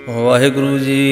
ਵਾਹਿਗੁਰੂ ਜੀ।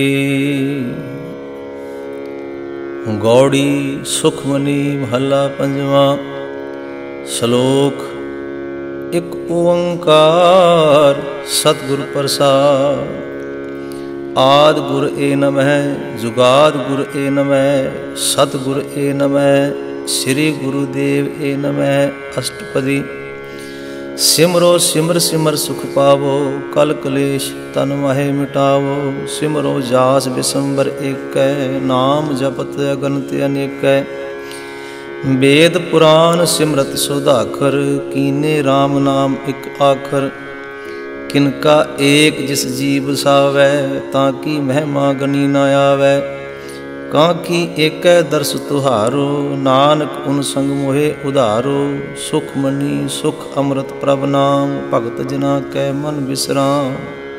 ਗੌੜੀ ਸੁਖਮਨੀ ਮਹੱਲਾ ਪੰਜਵਾਂ। ਸ਼ਲੋਕ। ਇਕ ਓੰਕਾਰ ਸਤਿਗੁਰ ਪ੍ਰਸਾਦ। ਆਦਿ ਗੁਰ ਏ ਨਮਹਿ, ਜੁਗਾਦ ਗੁਰ ਏ ਨਮਹਿ, ਸਤਿਗੁਰ ਏ ਨਮਹਿ, ਸ੍ਰੀ ਗੁਰੂਦੇਵ ਏ ਨਮਹਿ। ਅਸ਼ਟਪਦੀ। ਸਿਮਰੋ ਸਿਮਰ ਸਿਮਰ ਸੁਖ ਪਾਵੋ, ਕਲ ਕਲੇਸ਼ ਤਨ ਮਾਹੇ ਮਿਟਾਵੋ। ਸਿਮਰੋ ਜਾਸ ਬਿਸੰਬਰ ਏਕੈ, ਨਾਮ ਜਪਤ ਅਗਨਿਤ ਅਨੇਕੈ। ਵੇਦ ਪੁਰਾਨ ਸਿਮਰਤ ਸੁਧਾਖਰ, ਕੀਨੇ RAM ਨਾਮ ਇਕ ਆਖਰ। ਕਿਨਕਾ ਏਕ ਜਿਸ ਜੀ ਬਸਾਵੈ, ਤਾਂ ਕੀ ਮਹਿਮਾ ਗਨੀ ਨਾ ਆਵੈ। ਕਾਂ ਕੀ ਏਕੈ ਦਰਸ ਤੁਹਾਰੋ, ਨਾਨਕ ਉਨ ਸੰਗ ਮੋਹਿ ਉਧਾਰੋ। ਸੁਖ ਮਨੀ ਸੁਖ ਅੰਮ੍ਰਿਤ ਪ੍ਰਭ ਨਾਮ, ਭਗਤ ਜਨਾ ਕੈ ਮਨ ਬਿਸਰਾਮ।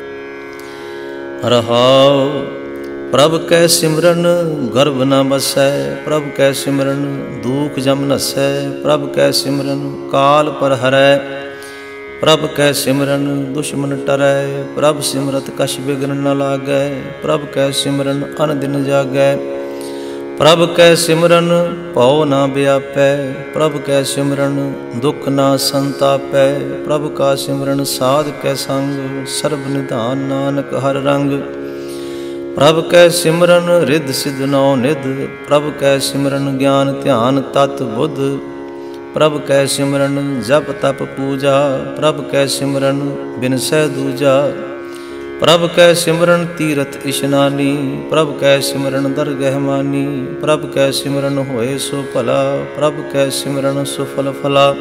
ਰਹਾਉ। ਪ੍ਰਭ ਕੈ ਸਿਮਰਨ ਗਰਭ ਨ ਬਸੈ, ਪ੍ਰਭ ਕੈ ਸਿਮਰਨ ਦੂਖ ਜਮ ਨਸੈ। ਪ੍ਰਭ ਕੈ ਸਿਮਰਨ ਕਾਲ ਪਰ ਹਰੈ, ਪ੍ਰਭ ਕੈ ਸਿਮਰਨ ਦੁਸ਼ਮਨ ਟਰੈ। ਪ੍ਰਭ ਸਿਮਰਤ ਕਛ ਬਿਗਨ ਨ ਲਾਗੈ, ਪ੍ਰਭ ਕੈ ਸਿਮਰਨ ਅਨ ਦਿਨ ਜਾਗੈ। ਪ੍ਰਭ ਕੈ ਸਿਮਰਨ ਭਉ ਨ ਵਿਆਪੈ, ਪ੍ਰਭ ਕੈ ਸਿਮਰਨ ਦੁਖ ਨ ਸੰਤਾਪੈ। ਪ੍ਰਭ ਕਾ ਸਿਮਰਨ ਸਾਧ ਕੈ ਸੰਗ, ਸਰਬ ਨਿਧਾਨ ਨਾਨਕ ਹਰ ਰੰਗ। ਪ੍ਰਭ ਕੈ ਸਿਮਰਨ ਰਿੱਧ ਸਿਧ ਨੌ ਨਿਧ, ਪ੍ਰਭ ਕੈ ਸਿਮਰਨ ਗਿਆਨ ਧਿਆਨ ਤਤ ਬੁੱਧ। ਪ੍ਰਭ ਕੈ ਸਿਮਰਨ ਜਪ ਤਪ ਪੂਜਾ, ਪ੍ਰਭ ਕੈ ਸਿਮਰਨ ਬਿਨਸੈ ਦੂਜਾ। ਪ੍ਰਭ ਕੈ ਸਿਮਰਨ ਤੀਰਥ ਇਸ਼ਨਾਨੀ, ਪ੍ਰਭ ਕੈ ਸਿਮਰਨ ਦਰਗਹਿ ਮਾਨੀ। ਪ੍ਰਭ ਕੈ ਸਿਮਰਨ ਹੋਏ ਸੋ ਭਲਾ, ਪ੍ਰਭ ਕੈ ਸਿਮਰਨ ਸੁਫਲ ਫਲਾ।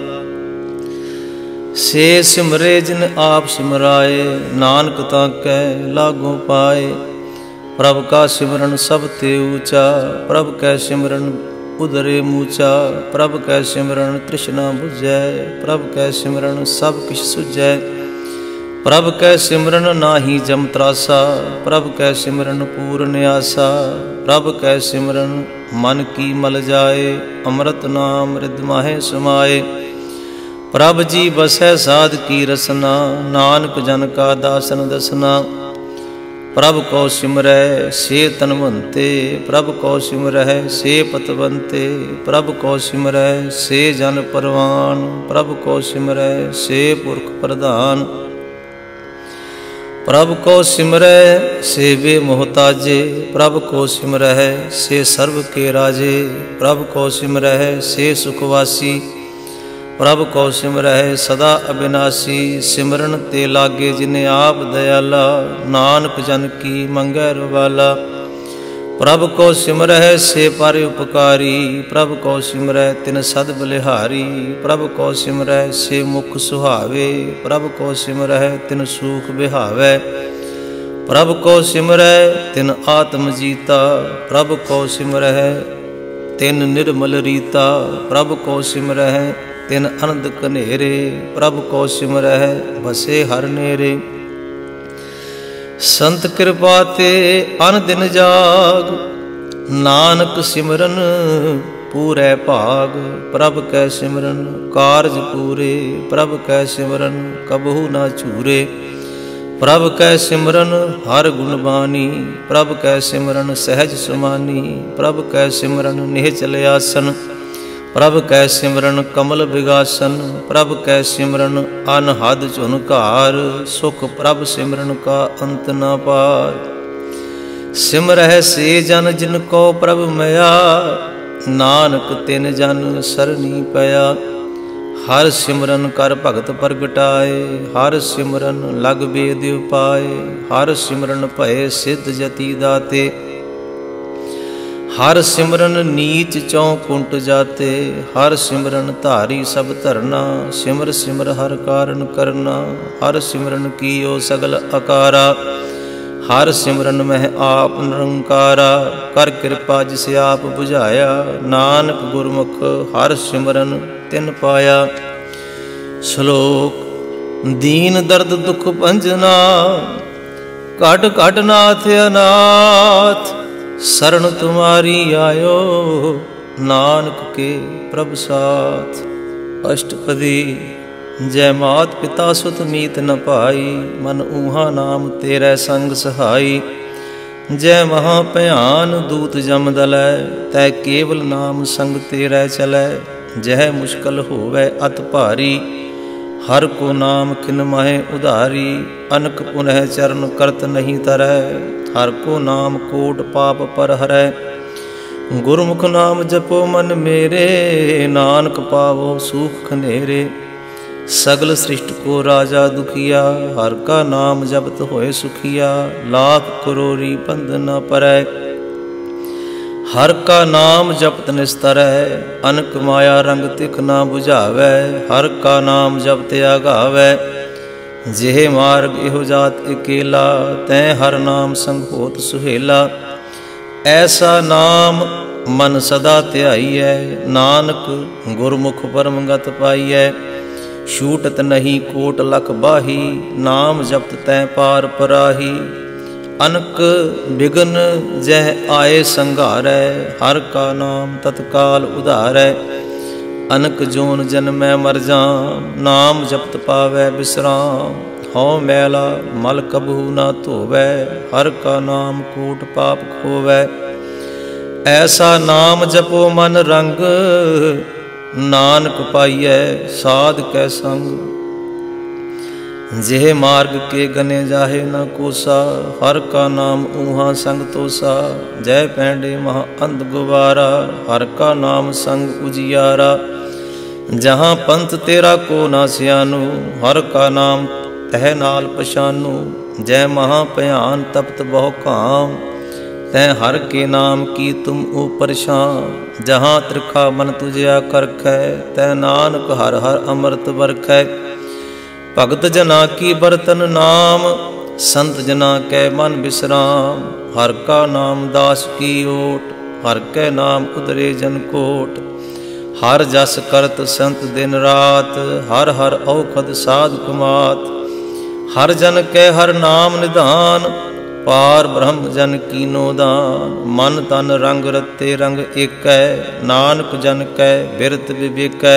ਸੇ ਸਿਮਰੇ ਜਿਨ ਆਪ ਸਿਮਰਾਏ, ਨਾਨਕ ਤਾਂ ਕੈ ਲਾਗੋ ਪਾਏ। ਪ੍ਰਭ ਕਾ ਸਿਮਰਨ ਸਭ ਤੇ ਊਚਾ, ਪ੍ਰਭ ਕੈ ਸਿਮਰਨ ਉਦਰੇ ਮੂਚਾ। ਪ੍ਰਭ ਕੈ ਸਿਮਰਨ ਤ੍ਰਿਸ਼ਨਾ ਬੁਝੈ, ਪ੍ਰਭ ਕੈ ਸਿਮਰਨ ਸਭ ਕਿਛ ਸੁਝੈ। ਪ੍ਰਭ ਕੈ ਸਿਮਰਨ ਨਾਹੀ ਜਮ ਤਰਾਸਾ, ਪ੍ਰਭ ਕੈ ਸਿਮਰਨ ਪੂਰਨ ਆਸਾ। ਪ੍ਰਭ ਕੈ ਸਿਮਰਨ ਮਨ ਕੀ ਮਲ ਜਾਏ, ਅੰਮ੍ਰਿਤ ਨਾਮ ਰਿਦ ਮਾਹੇ ਸਮਾਏ। ਪ੍ਰਭ ਜੀ ਬਸੈ ਸਾਧ ਕੀ ਰਸਨਾ, ਨਾਨਕ ਜਨ ਕਾ ਦਾਸਨ ਦਸਨਾ। ਪ੍ਰਭ ਕੋ ਸਿਮਰੈ ਸੇ ਤਨਵੰਤੇ, ਪ੍ਰਭ ਕੋ ਸਿਮਰੈ ਸੇ ਪਤਵੰਤੇ। ਪ੍ਰਭ ਕੋ ਸਿਮਰੈ ਸੇ ਜਨ ਪਰਵਾਨ, ਪ੍ਰਭ ਕੋ ਸਿਮਰੈ ਸੇ ਪੁਰਖ ਪ੍ਰਧਾਨ। ਪ੍ਰਭ ਕੋ ਸਿਮਰੈ ਸੇ ਵੇ ਮੁਹਤਾਜੇ, ਪ੍ਰਭ ਕੋ ਸਿਮਰੈ ਸੇ ਸਰਬ ਕੇ ਰਾਜੇ। ਪ੍ਰਭ ਕੋ ਸਿਮਰੈ ਸੇ ਸੁਖਵਾਸੀ, ਪ੍ਰਭ ਕੋ ਸਿਮਰੈ ਸਦਾ ਅਬਿਨਾਸੀ। ਸਿਮਰਨ ਤੇ ਲਾਗੇ ਜਿਨੇ ਆਪ ਦਇਆਲਾ, ਨਾਨਕ ਜਨ ਕੀ ਮੰਗੈ ਰਵਾਲਾ। ਪ੍ਰਭ ਕੋ ਸਿਮਰੈ ਸੇ ਪਰ ਉਪਕਾਰੀ, ਪ੍ਰਭ ਕੋ ਸਿਮਰੈ ਤਿਨ ਸਦ ਬਲਿਹਾਰੀ। ਪ੍ਰਭ ਕੋ ਸਿਮਰੈ ਸੇ ਮੁਖ ਸੁਹਾਵੇ, ਪ੍ਰਭ ਕੋ ਸਿਮਰੈ ਤਿਨ ਸੂਖ ਬਿਹਾਵੈ। ਪ੍ਰਭ ਕੋ ਸਿਮਰੈ ਤਿਨ ਆਤਮ ਜੀਤਾ, ਪ੍ਰਭ ਕੋ ਸਿਮਰੈ ਤਿਨ ਨਿਰਮਲ ਰੀਤਾ। ਪ੍ਰਭ ਕੋ ਸਿਮਰੈ ਤਿਨ ਅਨੰਦ ਕਨੇਰੇ, ਪ੍ਰਭ ਕੋ ਸਿਮਰੈ ਬਸੇ ਹਰ ਨੇਰੇ। ਸੰਤ ਕਿਰਪਾ ਤੇ ਅਨ ਦਿਨ ਜਾਗ, ਨਾਨਕ ਸਿਮਰਨ ਪੂਰੈ ਭਾਗ। ਪ੍ਰਭ ਕੈ ਸਿਮਰਨ ਕਾਰਜ ਪੂਰੇ, ਪ੍ਰਭ ਕੈ ਸਿਮਰਨ ਕਬਹੂ ਨਾ ਝੂਰੇ। ਪ੍ਰਭ ਕੈ ਸਿਮਰਨ ਹਰ ਗੁਣ ਬਾਣੀ, ਪ੍ਰਭ ਕੈ ਸਿਮਰਨ ਸਹਿਜ ਸੁਮਾਨੀ। ਪ੍ਰਭ ਕੈ ਸਿਮਰਨ ਨਿਹਚਲ ਆਸਨ, ਪ੍ਰਭ ਕੈ ਸਿਮਰਨ ਕਮਲ ਵਿਗਾਸਨ। ਪ੍ਰਭ ਕੈ ਸਿਮਰਨ ਅਨਹਦ ਝੁਨਕਾਰ, ਸੁਖ ਪ੍ਰਭ ਸਿਮਰਨ ਕਾ ਅੰਤ ਨਾ ਪਾਰ। ਸਿਮਰਹਿ ਸੇ ਜਨ ਜਿਨ ਕੋ ਪ੍ਰਭ ਮਿਆ, ਨਾਨਕ ਤਿਨ ਜਨ ਸਰਨੀ ਪਿਆ। ਹਰ ਸਿਮਰਨ ਕਰ ਭਗਤ ਪ੍ਰਗਟਾਏ, ਹਰ ਸਿਮਰਨ ਲਗ ਬੇਦ ਉਪਾਏ। ਹਰ ਸਿਮਰਨ ਭਏ ਸਿੱਧ ਜਤੀ ਦਾਤੇ, ਹਰ ਸਿਮਰਨ ਨੀਚ ਚੌ ਕੁੰਟ ਜਾਤੇ। ਹਰ ਸਿਮਰਨ ਧਾਰੀ ਸਭ ਧਰਨਾ, ਸਿਮਰ ਸਿਮਰ ਹਰ ਕਾਰਨ ਕਰਨਾ। ਹਰ ਸਿਮਰਨ ਕੀਓ ਸਗਲ ਅਕਾਰਾ, ਹਰ ਸਿਮਰਨ ਮਹਿ ਆਪ ਨਿਰੰਕਾਰਾ। ਕਰ ਕਿਰਪਾ ਜਿਸ ਆਪ ਬੁਝਾਇਆ, ਨਾਨਕ ਗੁਰਮੁਖ ਹਰ ਸਿਮਰਨ ਤਿਨ ਪਾਇਆ। ਸ਼ਲੋਕ। ਦੀਨ ਦਰਦ ਦੁਖ ਭੰਜਨਾ, ਘਟ ਘਟ ਨਾਥ ਅਨਾਥ। ਸਰਣ ਤੁਮਾਰੀ ਆਇਓ, ਨਾਨਕ ਕੇ ਪ੍ਰਭ ਸਾਥ। ਅਸ਼ਟਪਦੀ। जय मात पिता सुत मीत न पाई, मन ऊहा नाम तेरे संग सहाई। जय महाभयान दूत जम दलै, तै केवल नाम संग तेरे चलै। जह मुश्किल होवै अत भारी, हर को नाम किन माहे उधारी। अनक पुनः चरण करत नहीं तरै, हर को नाम कोट पाप पर हरै। गुरमुख नाम जपो मन मेरे, नानक पावो सुख खनेरे। सगल सृष्टि को राजा दुखिया, हर का नाम जपत होए सुखिया। लाख करोड़ी बंध न परै, हर का नाम जपत निस्तरै। अनक माया रंग तिख न बुझावै, हर का नाम जपत आगावै। जेह मार्ग एहो जात अकेला, तै हर नाम संग होत सुहेला। ऐसा नाम मन सदा ध्याईऐ, नानक गुरमुख परम गत पाईऐ। छूटत नहीं कोट लख बाही, नाम जपत तैं पार पराही। अनक बिघन जह आए संघारै, हर का नाम तत्काल उधारै। अनक जोन जन्मै मर जाम, नाम जपत पावै विश्राम। हौ मैला मल कबहू न धोवै, हर का नाम कूट पाप खोवै। ऐसा नाम जपो मन रंग, नानक पाइयै साध कै संग। जेह मार्ग के गने जाहे न कोसा, हर का नाम ऊहा संग तोसा। जय पैंडे महा अंध गुबारा, हर का नाम संग उजियारा। जहाँ पंथ तेरा को ना सियानो, हर का नाम तह नाल पछानो। जय महाभयान तपत बहु काम, तै हर के नाम की तुम ऊपर शाम। जहाँ त्रिखा मन तुझया करखै, तै नानक हर हर अमृत बरखै। भगत जना की बरतन नाम, संत जना कै मन विश्राम। हर का नाम दास की ओट, हर कै नाम उदरे जन कोट। हर जस करत संत दिन रात, हर हर औखद साध कुमात। हर जन कै हर नाम निधान, पार ब्रह्म जन कीनो दान। मन तन रंग रते रंग एकै, नानक जन कै बिरत विवेकै।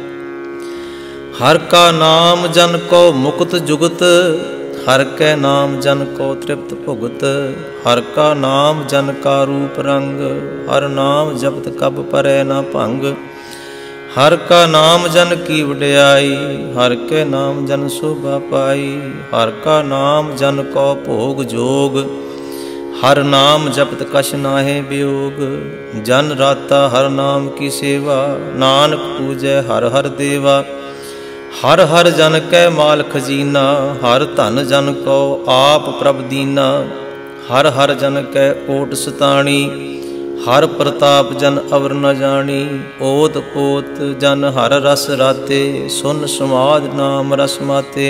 हर का नाम जन को मुक्त जुगत, हर कै नाम जन को तृप्त भुगत। हर का नाम जन का रूप रंग, हर नाम जपत कब परै न भंग। हर का नाम जन की वड्याई, हर के नाम जन शोभा पाई। हर का नाम जन को भोग जोग, हर नाम जपत कछ नाहे वियोग। जन राता हर नाम की सेवा, नानक पूजै हर हर देवा। हर हर जन कै माल खजीना, हर धन जन को आप प्रभ दीना। हर हर जन कै ओट सताणी, हर प्रताप जन अवर न जानी। ओत पोत जन हर रस राते, सुन समाद नाम रस माते।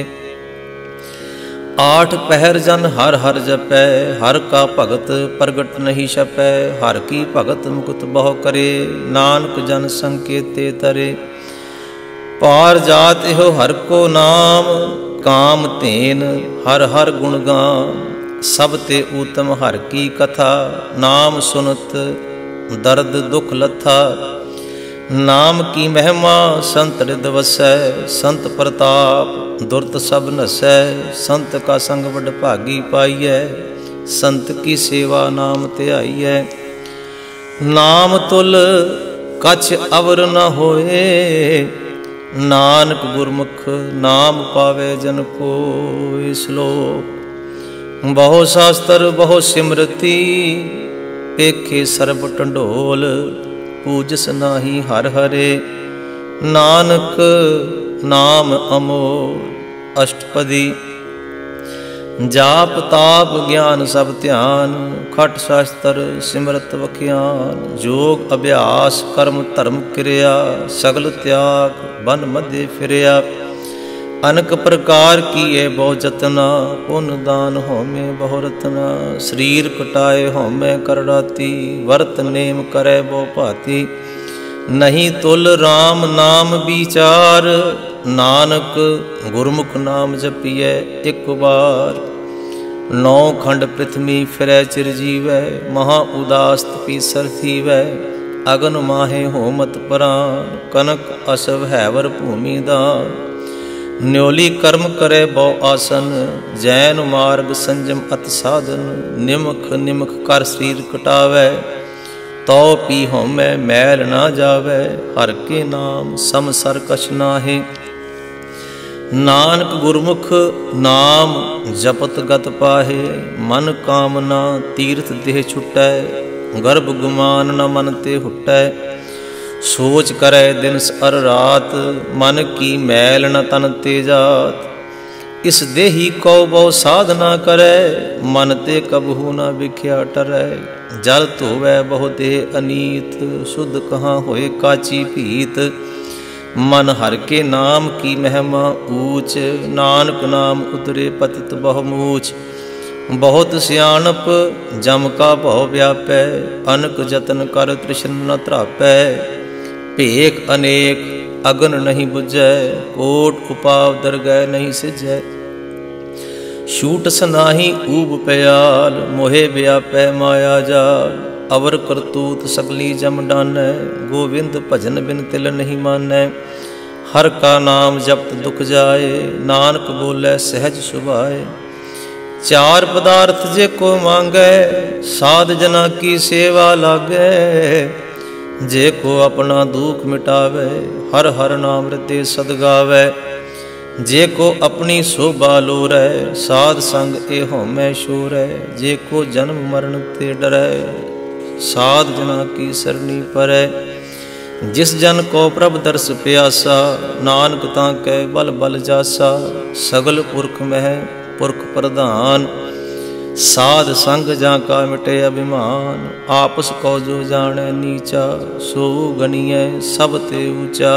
आठ पहर जन हर हर जपै, हर का भगत प्रगट नहीं छपै। हर की भगत मुकुत बहु करे, नानक जन संकेते तरे। पार जात एहो हर को नाम, काम तेन हर हर गुण गान। सब ते उत्तम हर की कथा, नाम सुनत दर्द दुख लथा। नाम की महिमा संत हृद वसै, संत प्रताप दुर्त सब नसै। संत का संग वड भागी पाइयै, संत की सेवा नाम ध्याइयै। नाम तुल कछ अवर न होए, नानक गुरमुख नाम पावे जन कोय। श्लोक बहु शास्त्र बहु सिमरती, पेखे सर्ब टंडोल। पूजस नाही हर हरे, नानक नाम अमोल। अष्टपदी जाप ताप ज्ञान सब ध्यान, खट शास्त्र सिमरत वख्यान। जोग अभ्यास कर्म धर्म क्रिया, सगल त्याग बन मध्य फिरया। अनक प्रकार किए बहु जतना, पुन दान होमे बहु रतना। शरीर कटाए होमे करड़ाती, वर्त नेम करे बहु भाती। नहीं तुल राम नाम विचार, नानक गुरमुख नाम जपिए एक बार। नौ खंड पृथ्वी फिरै चिरजीवै, महा उदास तपीसर थीवै। अगन माहे होमत प्राण, कनक असव हैवर भूमि दान। न्योली कर्म करे बहु आसन, जैन मार्ग संजम अत साधन। निमख निमख कर शरीर कटावै, तो पी होमै मैल ना जावै। हर के नाम समसर कछ नाहे, नानक गुरमुख नाम जपत गत पाहे। मन कामना तीर्थ देह छुटै, गर्भ गुमान न मन ते हुटै। सोच करे दिन अर रात, मन की मैल न तन ते जात। इस देही को बहु साधना करे, मन ते कबहू न बिख्या टरै। जल धोवै बहु देह अनीत, शुद्ध कहाँ होए काची भीत। मन हर के नाम की महिमा ऊंच, नानक नाम उतरे पतित बहुमूच। बहुत सियाणप जम का भव व्यापै, अनक जतन कर तृष्ण न त्रापै। भेख अनेक अगन नहीं बुझै, कोट उपाव दरगह नहीं सिजै। छूट सनाही ऊब पयाल, मोहे व्यापै माया जाल। अवर करतूत सगली जम डानै, गोविंद भजन बिन तिल नहीं मानै। हर का नाम जपत दुख जाए, नानक बोले सहज सुभाए। चार पदार्थ जे को मांगै, साध जना की सेवा लागै। जे को अपना दुख मिटावे, हर हर नाम रते सद गावे। जे को अपनी शोभा लोरै, साध संग ए होमै शोरै। जे को जन्म मरण ते डरै, साध जना की सरनी परै। जिस जन को प्रभ दर्श प्यासा, नानक ताकै बल बल जासा। सगल पुरख मह पुरख प्रधान, साध संग जा का मिटे अभिमान। आपस को जो जाने नीचा, सो गणिय सब ते ऊंचा।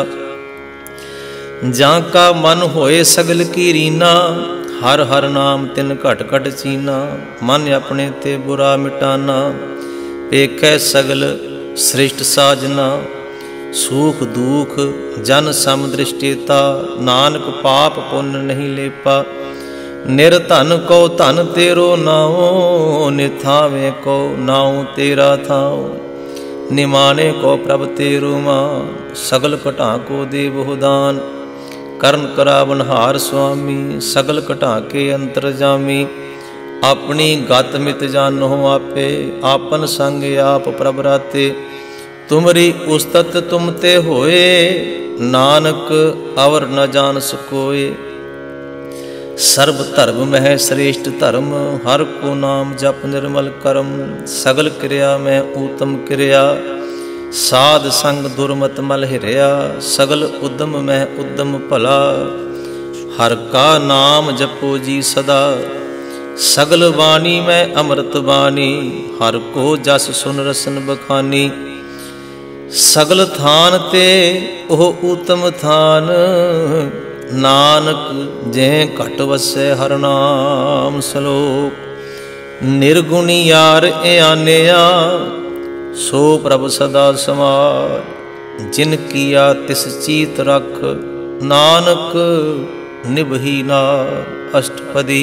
जा का मन होए सगल की रीना, हर हर नाम तिन घट घट चीना। मन अपने ते बुरा मिटाना, पेखै सगल श्रेष्ठ साजना। सुख दुख जन सम दृष्टिता, नानक पाप पुण्य नहीं लेपा। निर्धन को धन तेरो नाओ, निथावे को नाओ तेरा थाओ। निमाने को प्रभ तेरो मान, सगल कटा को दे बहु दान। कर्ण करावनहार स्वामी, सगल कटा के अंतर जामी। अपनी गत मित जानो आपे, आपन संग आप प्रभ राते। तुमरी उस्तत तुम ते होए, नानक अवर न जान सकोए। सर्व धर्म मह श्रेष्ठ धर्म, हर को नाम जप निर्मल करम। सगल क्रिया में उत्तम क्रिया, साध संग दुर्मत मल हिरया। सगल उद्यम में उद्यम भला, हर का नाम जपो जी सदा। सगल वाणी में अमृत वाणी, हर को जस सुन रसन बखानी। सगल थान ते ओह उत्तम थान, नानक जे घट वसै हर नाम सलोक। निर्गुणी यार ए आनेया, सो प्रभ सदा समार। जिन किया तिस चीत रख, नानक निभही नार। अष्टपदी।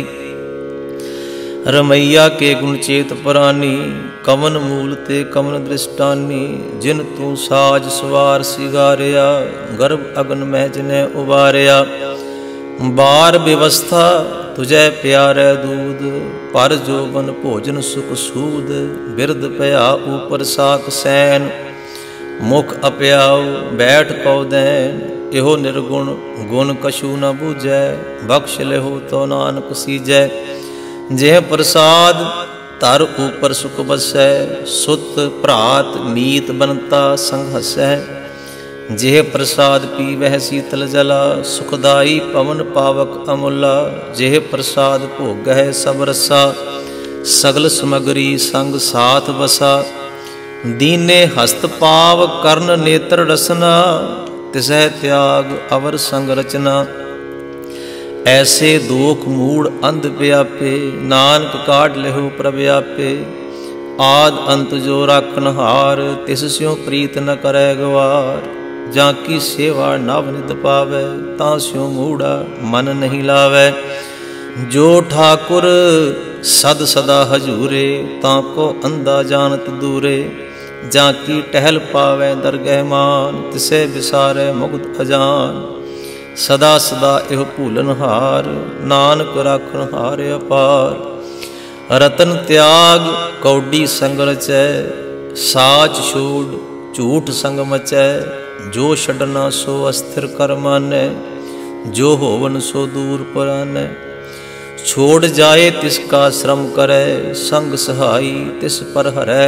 रमैया के गुण चेत पुरानी, कवन मूल ते कवन दृष्टानी। जिन तू साज सवार सिगारिया, गर्भ अगन मह जिने उबारिया। बार व्यवस्था तुझे प्यारे दूध, पर जोबन भोजन सुख सूद। बिरद पया ऊपर साक सैन, मुख अपयाओ बैठ कौ दैन। इहो निर्गुण गुण कछु न बूझै, बख्श लेहो तो नानक सीजै। जे प्रसाद तर ऊपर सुख बसै, सुत भ्रात मीत बनता संग हसै। जेह प्रसाद पीवह शीतल जला, सुखदाई पवन पावक अमुला। जेह प्रसाद भोगह सब रसा, सगल समगरी संग साथ बसा। दीने हस्त पाव कर्ण नेत्र रसना, तिसह त्याग अवर संग रचना। ऐसे दोख मूढ़ अंध व्यापे, नानक काट लेहो प्रभ आपे। आद अंत जो राखन हार, तिस स्यों प्रीत न करे गवार। जाकी सेवा नव नित पावै, तां स्यों मूढ़ा मन नहीं लावै। जो ठाकुर सद सदा हजूरे, ताको अंधा जानत दूरे। जाकी टहल पावै दरगह मान, तिसे विसारै मुक्त अजान। सदा सदा एह भूलनहार, नानक राखण हार अपार। रतन त्याग कौडी संग रचै, साच छोड़ झूठ संग मचै। जो छड़ना सो अस्थिर कर मानै, जो होवन सो दूर परानै। छोड़ जाए तिसका श्रम करै, संग सहाई तिस पर हरै।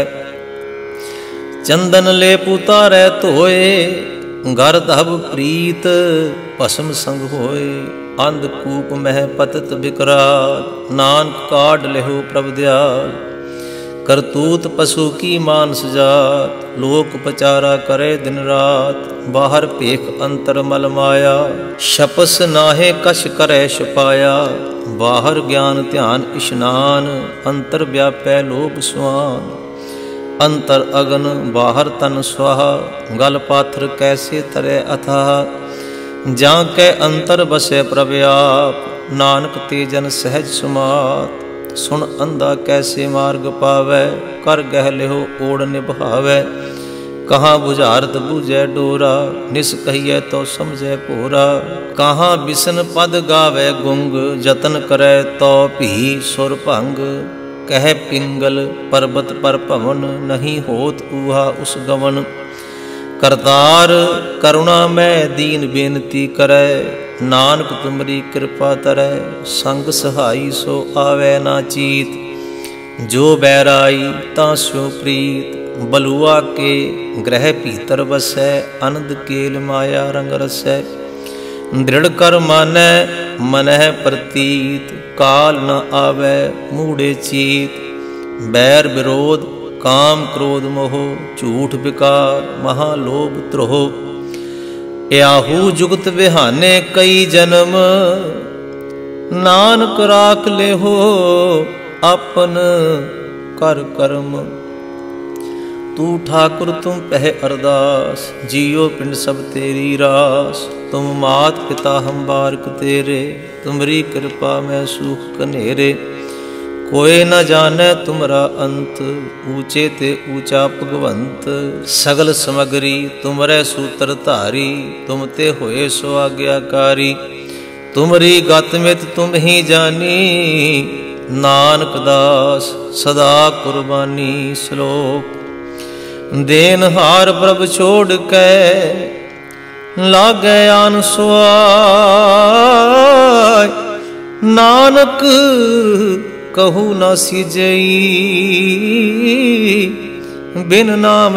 चंदन ले पुतारै धोए, घर धब प्रीत भस्म संग होए। अंधकूप मह पतत विकराल, नानक काढ़ लेहो प्रभ दयाल। करतूत पशु की मानस जात, लोक पचारा करे दिन रात। बाहर पेख अंतर मल माया, शपस नाहे कछ करे छुपाया। बाहर ज्ञान ध्यान इशनान, अंतर व्यापै लोभ सुआन। अंतर अगन बाहर तन स्वाहा, गल पाथर कैसे तरै अथाह। जां कै अंतर बसै प्रभ आप, नानक ते जन सहज सुमात। सुन अंधा कैसे मार्ग पावै, कर गह लेहो ओढ़ निभावै। कहाँ बुझारत बूझै डोरा, निस कहिए तो समझै भोरा। कहाँ बिसन पद गावै गुंग, जतन करै तो भी सुर भंग। कह पिंगल पर्वत पर भवन, नहीं होत ऊहा उस गवन। करतार करुणा में दीन बेनती करै, नानक तुमरी कृपा तरै। संग सहाई सो आवे ना चीत, जो बैराई तां स्यो प्रीत। बलुआ के ग्रह भीतर बसै, आनंद केल माया रंग रसै। दृढ़ कर मानै मनह प्रतीत, काल न आवे मूढ़े चीत। बैर विरोध काम क्रोध मोह, झूठ विकार महालोभ द्रोह। याहू जुगत बिहाने कई जन्म, नानक राख ले हो अपन कर कर्म। तू ठाकुर तुम पह अरदास, जियो पिंड सब तेरी रास। तुम मात पिता हम बारक तेरे, तुमरी कृपा में सुख कनेरे। कोई न जाने तुमरा अंत, ऊंचे ते ऊंचा भगवंत। सगल समगरी तुमरे सूत्र धारी, तुम ते होए सो आज्ञाकारी। तुमरी गत मित तुम ही जानी, नानक दास सदा कुर्बानी। श्लोक देनहार प्रभ छोड़ के, लागे आन सुआय। नानक कहू न सिजई, बिन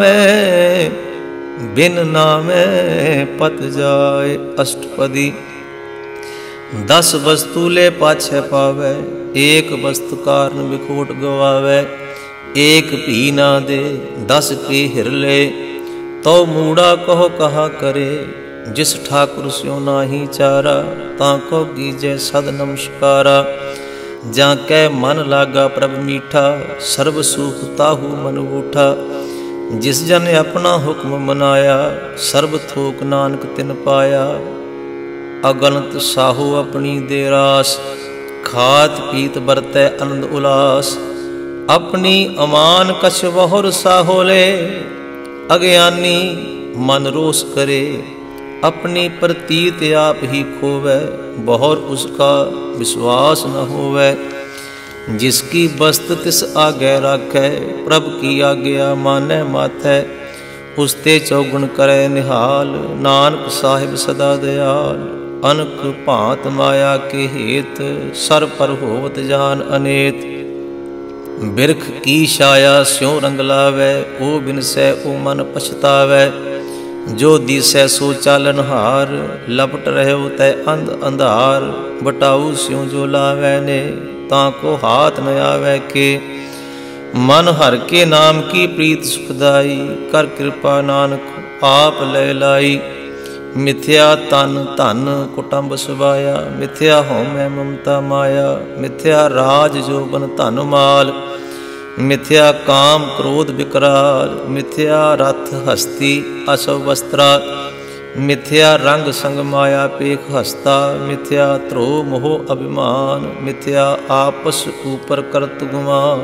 नामे पत जाए। अष्टपदी 10 वस्तु ले पाछे पावे, एक वस्तु कारण बिखोट गवावे। एक भी ना दे 10 पे हिर ले, तो मूड़ा कहो कहा करे। जिस ठाकुर स्यो नाही चारा, ताको गीजे सद नमस्कारा। जाके मन लागा प्रभ मीठा, सर्व सुख ताहू मन बूठा। जिस जन अपना हुक्म मनाया, सर्व थोक नानक तिन पाया। अगणत साहू अपनी दे रास, खात पीत बरतै आनंद उलास। अपनी अमान कछ बहुर साहोले, अज्ञानी मन रोष करे। अपनी प्रतीत आप ही खोवै, बहुर उसका विश्वास न होवै। जिसकी बस्त तिस आगे राखै, प्रभ की आज्ञा मानै माथै। उसते चौगुण करे निहाल, नानक साहिब सदा दयाल। अनक भांत माया के हेत, सर पर होवत जान अनेत। बिरख की छाया स्यों रंग लावै, ओ बिनसै ओ मन पछतावै। जो दिसै सो चालन हार, लपट रहो तै अंध अंधार। बटाऊ स्यों जो लावै ने, ताको हाथ न आवे के। मन हर के नाम की प्रीत सुखदाई, कर कृपा नानक आप ले लाई। मिथ्या तन धन कुटुंब सवाया, मिथ्या होमै ममता माया। मिथ्या राज जोबन धन माल, मिथ्या काम क्रोध विकराल। मिथ्या रथ हस्ती असव वस्त्रा, मिथ्या रंग संग माया पेख हस्ता। मिथ्या ध्रो मोह अभिमान, मिथ्या आपस ऊपर करत गुमान।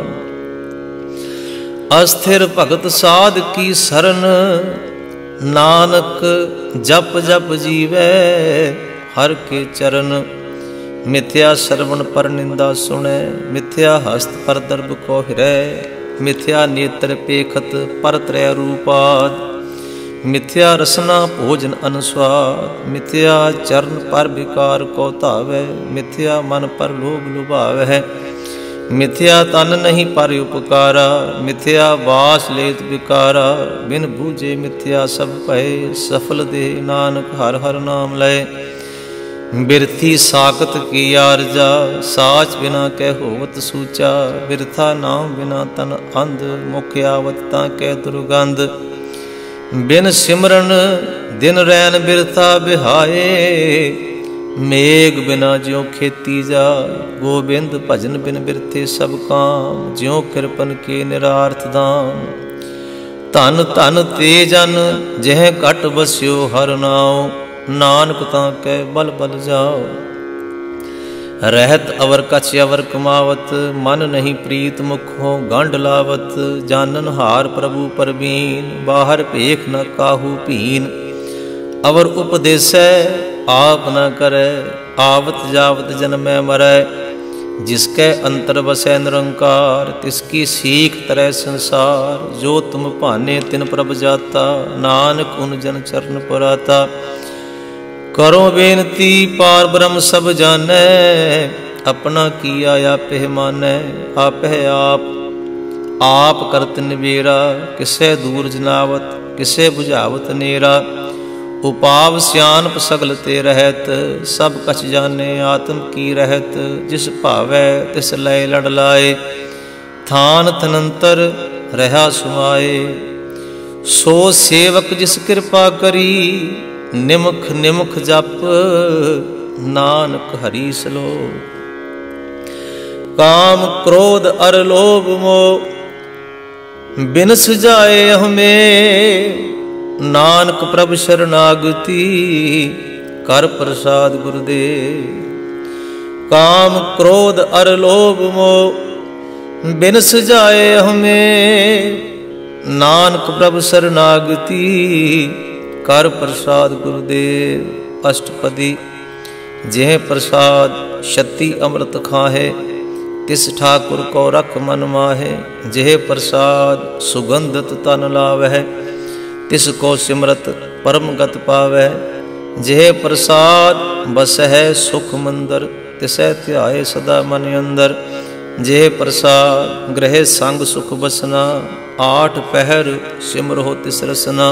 अस्थिर भगत साध की शरण, नानक जप जप जीवै हर के चरण। मिथ्या श्रवण पर निंदा सुनै, मिथ्या हस्त पर दर्भ को हिरै। मिथ्या नेत्र पेखत पर त्रय रूपाद, मिथ्या रसना भोजन अनुस्वाद। मिथ्या चरण पर विकार को धावै, मिथ्या मन पर लोभ लुभावै। मिथ्या तन नहीं पर उपकारा, मिथ्या वास लेत विकारा। बिन बूझे मिथ्या सब भय, सफल दे नानक हर हर नाम लय। बिरथी साकत की आरजा, साच बिना कह होवत सूचा। बिरथा नाम बिना तन अंध, मुख आवत तां कै दुर्गंध। बिन सिमरन दिन रैन बिरथा बिहाए, मेघ बिना ज्यों खेती जाय। गोबिंद भजन बिन बिरथे सब काम, ज्यों किरपन के निरार्थ धाम। धन धन ते जन जह घट बस्यो हर नाओ, नानक तां कै बल बल जाओ। रहत अवर कछ अवर कमावत, मन नहीं प्रीत मुखों गंढ लावत। जानन हार प्रभु परबीन, बाहर भेख न काहू भीन। अवर उपदेसै आप न करे, आवत जावत जन्मै मरै। जिसके अंतर बसै निरंकार, तिसकी सीख तरह संसार। जो तुम भाने तिन प्रभ जाता, नानक उन जन चरण पुराता। करो बेनती पार ब्रह्म सब जानै, अपना किया आपे मानै। आपे आप करत निबेरा, किसे दूर जनावत किसे बुझावत नेरा। उपाव सियानप सगल ते रहत, सब कछ जाने आत्म की रहत। जिस भावै तिस लय लड़ लाए, थान थनंतर रहा सुमाए। सो सेवक जिस कृपा करी, निमख निमख जप नानक हरि सलोक। काम क्रोध अर लोभ मोह, बिनस जाए हमें। नानक प्रभ शरणागति, कर प्रसाद गुरुदेव। काम क्रोध अर लोभ मोह, बिनस जाए हमें। नानक प्रभ शरणागति, कर प्रसाद गुरुदेव। अष्टपदी। जेह प्रसाद शक्ति अमृत खाहे, तिस ठाकुर को रख मन माहे। जेह प्रसाद सुगंधत तन लावै, तिसको सिमरत परम गत पावै। जेह प्रसाद बसै सुख मंदर, तिसै ध्याए सदा मन अंदर। जेह प्रसाद ग्रह संग सुख बसना, आठ पहर सिमरो तिस रसना।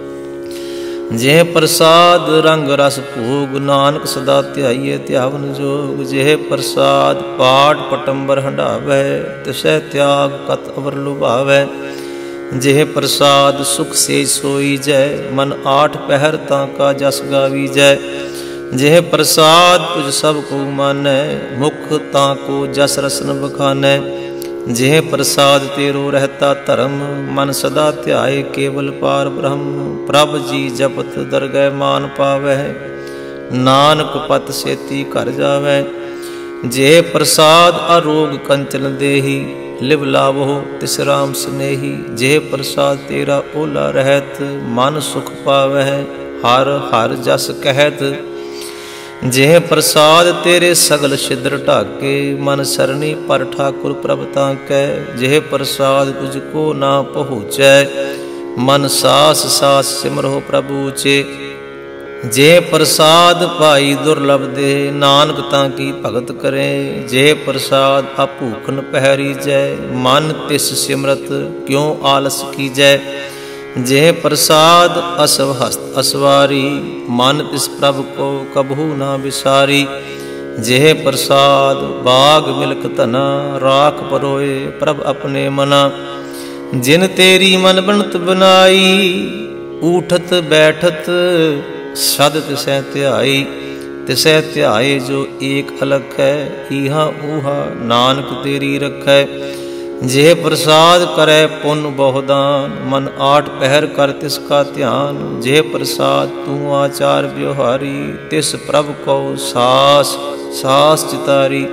जेह प्रसाद रंग रस भोग, नानक सदा ध्याइए ध्यावन जोग। जेह प्रसाद पाठ पटंबर हंडावै, तिसै त्याग कत अवर लुभावै। जेह प्रसाद सुख से सोई जय, मन आठ पहर ताका जस गावी जय। जेह प्रसाद तुझ सब को मानै, मुख ताको जस रसन बखानै। जेह प्रसाद तेरो रहता धर्म, मन सदा ध्याए केवल पार ब्रह्म। प्रभ जी जपत दरगह मान पावै, नानक पत सेती घर जावै। जेह प्रसाद अरोग कंचन देही, लिव लावो तिस राम स्नेही। जेह प्रसाद तेरा ओला रहत, मन सुख पावै हर हर जस कहत। जेह प्रसाद तेरे सगल छिद्र ढाके, मन सरनी पर ठाकुर प्रभ ताकै। जेह प्रसाद तुझको ना पहुँचै, मन सास सास सिमरो प्रभु चे। जे प्रसाद पाई दुर्लभ दे, नानक ताकी भगत करे। जे प्रसाद अभूखन पहरी जय, मन तिस सिमरत क्यों आलस कीजै। जे प्रसाद असव हस्त असवारी, मन तिस प्रभ को कबहू ना विसारी। जे प्रसाद बाग मिलक धना, राख परोए प्रभ अपने मना। जिन तेरी मन बनत बनाई, ऊठत बैठत सद तिसै ध्याई। तिसै ध्याए जो एक अलख है, इहा ऊहा नानक तेरी रखै। जे प्रसाद करे पुन बहुदान, मन आठ पहर कर तिसका ध्यान। जे प्रसाद तू आचार व्यवहारी, तिस प्रभ को सास सास चितारी।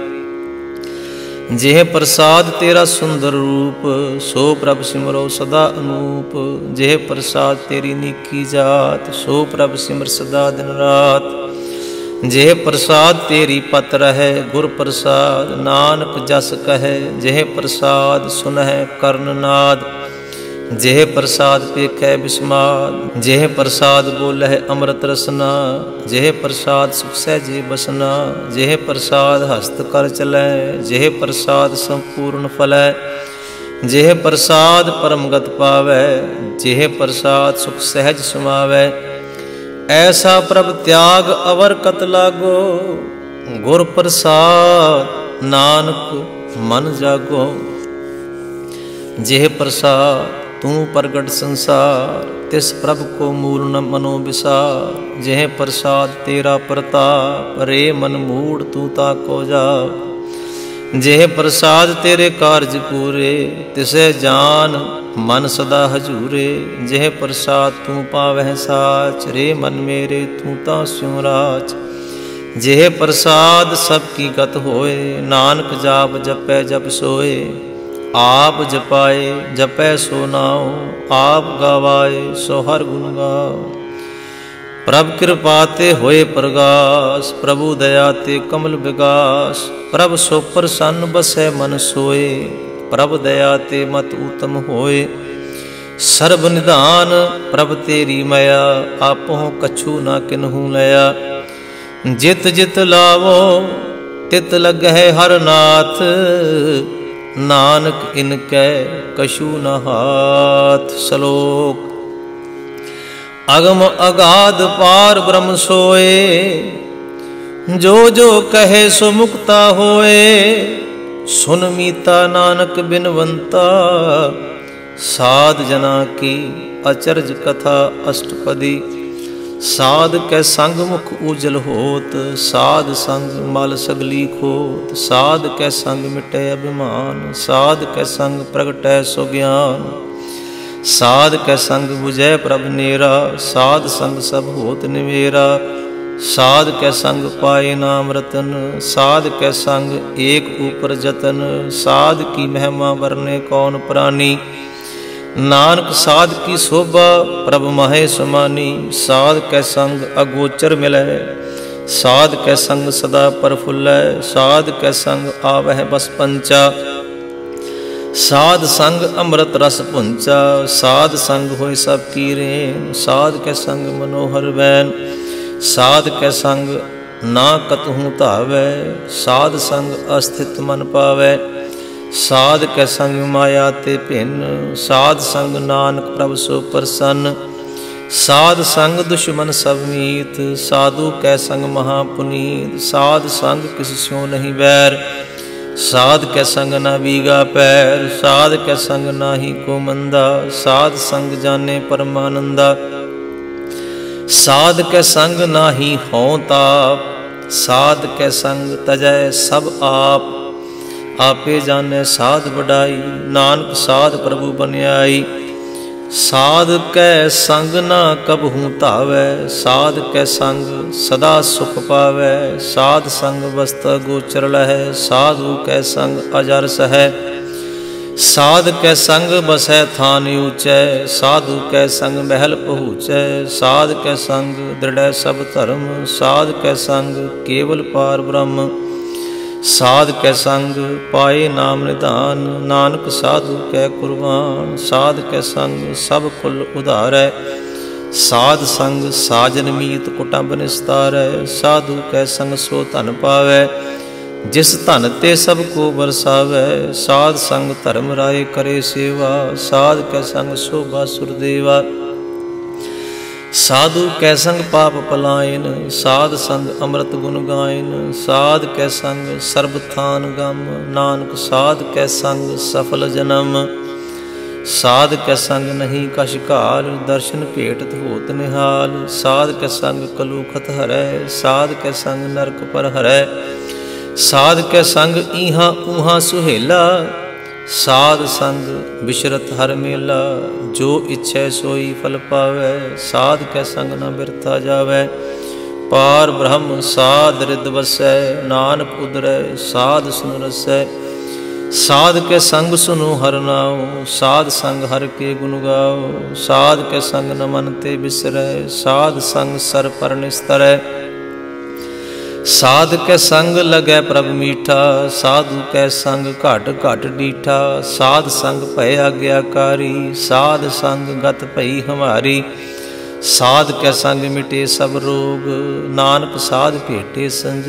जेह प्रसाद तेरा सुंदर रूप, सो प्रभ सिमरो सदा अनूप। जेह प्रसाद तेरी नीकी जात, सो प्रभ सिमर सदा दिन रात। जेह प्रसाद तेरी पत रहे गुर प्रसाद, नानक जस कहे जेह प्रसाद सुनह कर्णनाद। जेह प्रसाद पेखै बिस्माद, जेह प्रसाद बोलह अमृत रसना। जेह प्रसाद सुख सहजे बसना, जेह प्रसाद हस्त कर चलै। जेह प्रसाद संपूर्ण फलै, जेह प्रसाद परमगत पावै। जेह प्रसाद सुख सहज समावै, ऐसा प्रभ त्याग अवर कत लागो। गुर प्रसाद नानक मन जागो, जेह प्रसाद तू प्रगट संसार। तिस प्रभ को मूल न मनो विसार, जेह प्रसाद तेरा प्रताप। रे मन मूढ़ तू ताको जा, जेह प्रसाद तेरे कारज पूरे। तिसे जान मन सदा हजूरे, जेह प्रसाद तू पावह साच। रे मन मेरे तू ता स्यों राच, जेह प्रसाद सब की गत होए। नानक जाप जपै जप सोए, आप जपाए जपै सो नाओ। आप गावाए सो हर गुण गाओ, प्रभ कृपा ते होए प्रगास। प्रभु दया ते कमल विगास, प्रभ सो प्रसन्न बसै मन सोए। प्रभ दया ते मत उत्तम होए, सर्ब निधान प्रभ तेरी मया। आपो कछु ना किन्हू लया, जित जित लावो तित लगै हर नाथ। नानक इनकै कछु न हाथ। श्लोक अगम अगाध पार ब्रह्म सोए, जो जो कहे सो मुक्ता होए। सुन मीता नानक बिनवंता, साध जना की अचरज कथा अष्टपदी। साध कै संग मुख उजल होत, साध संग मल सगली खोत। साध कै संग मिटै अभिमान, साध कै संग प्रगटै सो ज्ञान। साध कै संग बुझै प्रभ नेरा, साध संग सब होत निवेरा। साध कै संग पाए नाम रतन, साध कै संग एक ऊपर जतन। साध की महिमा वर्णे कौन प्राणी, नानक साध की शोभा प्रभ महे समानी। साध कै संग अगोचर मिलै, साध कै संग सदा प्रफुल्लै। साध कै संग आवह बस पंचा, साध संग अमृत रस पुंचा। साध संग होय सब की रेन, साध कै संग मनोहर बैन। साध कै संग ना कतहूँ धावै, साध संग अस्थित मन पावै। साध कै संग माया ते भिन्न, साध संग नानक प्रभ सो प्रसन्न। साध संग दुश्मन सब मीत, साधु कै संग महापुनीत। साध संग किस स्यों नहीं बैर, साध कै संग ना बीगा पैर। साध कै संग नाही को मंदा, साध संग जाने परमानंदा। साध कै संग नाही हों ताप, साध कै संग तजै सब आप। आपे जाने साध बढ़ाई, नानक साध प्रभु बन्याई। साध कै संग ना कबहूँ धावै, साध कै संग सदा सुख पावै। साध संग वस्त गोचर लहै, साधु कै संग अजर सहै। साध कै संग बसै थान ऊँचै, साधु कै संग महल पहुँचै। साध कै संग दृढ़ सब धर्म, साध कै संग केवल पार ब्रह्म। साध कै संग पाए नाम निधान, नानक साधु कै कुर्बान। साध कै संग सब कुल उधारै, साध संग साजन मीत कुटुंब निस्तारै। साधु कै संग सो धन पावै, जिस धन ते सब को बरसावै। साध संग धर्म राय करे सेवा, साध कै संग शोभा सुरदेवा। साधु कै संग पाप पलायन, साध संग अमृत गुण गायन। साध कै संग सर्बथान गम, नानक साध कै संग सफल जन्म। साध कै संग नहीं कछ काल, दर्शन भेटत होत निहाल। साध कै संग कलूखत हरै, साध कै संग नरक पर हरै। साध कै संग इहाँ उहाँ सुहेला, साध संग बिशरत हर मेला। जो इच्छै सोई फल पावै, साध कै संग न बिरथा जावै। पार ब्रह्म साध रिद वसै, नानक उदरै साध सुन रसै। साध कै संग सुनो हर नाओ, साध संग हर के गुण गाओ। साध कै संग न मन ते बिसरै, साध संग सर पर निस्तरै। साध कै संग लगै प्रभ मीठा, साधु कै संग घट घट डीठा। साध संग भय आज्ञाकारी, साध संग गत भई हमारी। साध कै संग मिटे सब रोग, नानक साध भेटे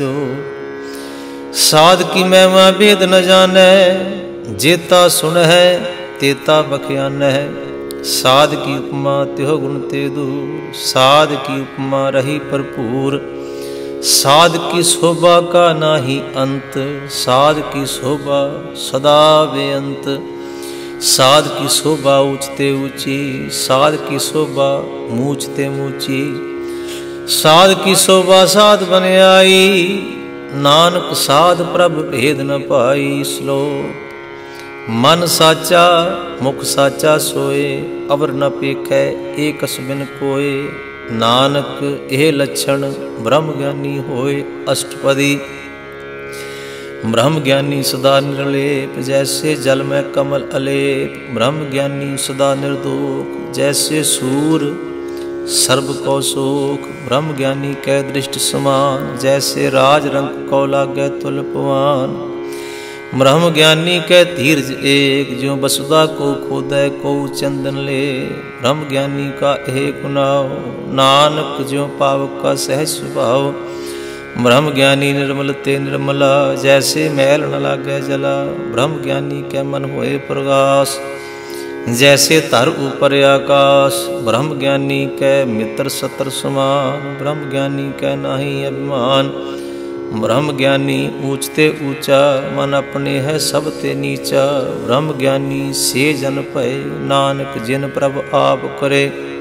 संजोग। साध की महिमा भेद न जानै, जेता सुन है तेता बख्यान है। साध की उपमा त्योह गुण ते दूर, साध की उपमा रही भरपूर। साध की शोभा का नाही अंत, साध की शोभा सदा बेअंत। साध की शोभा ऊंचते ऊंची, साध की शोभा मूंचते मूंची। साध की शोभा साध बन आई, नानक साध प्रभ भेद न पाई। श्लोक। मन साचा मुख साचा सोए, अवर न पेखै एकस बिन कोय। नानक एह लक्षण ब्रह्म ज्ञानी होए। अष्टपदी। ब्रह्म ज्ञानी सदा निर्लेप, जैसे जल में कमल अलेप। ब्रह्म ज्ञानी सदा निर्दोष, जैसे सूर सर्व को शोक। ब्रह्म ज्ञानी कै दृष्टि समान, जैसे राज रंग को लागै तुल पवान। ब्रह्म ज्ञानी कै धीरज एक, ज्यों वसुधा को खोदै को चंदन ले। ब्रह्म ज्ञानी का एक नाव, नानक ज्यों पावक का सहज स्वभाव। ब्रह्म ज्ञानी निर्मल ते निर्मला, जैसे मैल न लागै जला। ब्रह्म ज्ञानी कै मन होए प्रगास, जैसे धर ऊपर आकाश। ब्रह्म ज्ञानी कै मित्र सत्र समान, ब्रह्म ज्ञानी कै नाही अभिमान। ब्रह्म ज्ञानी ऊंचते ऊंचा, मन अपने है सब ते नीचा। ब्रह्म ज्ञानी से जन भय, नानक जिन प्रभ आप करे।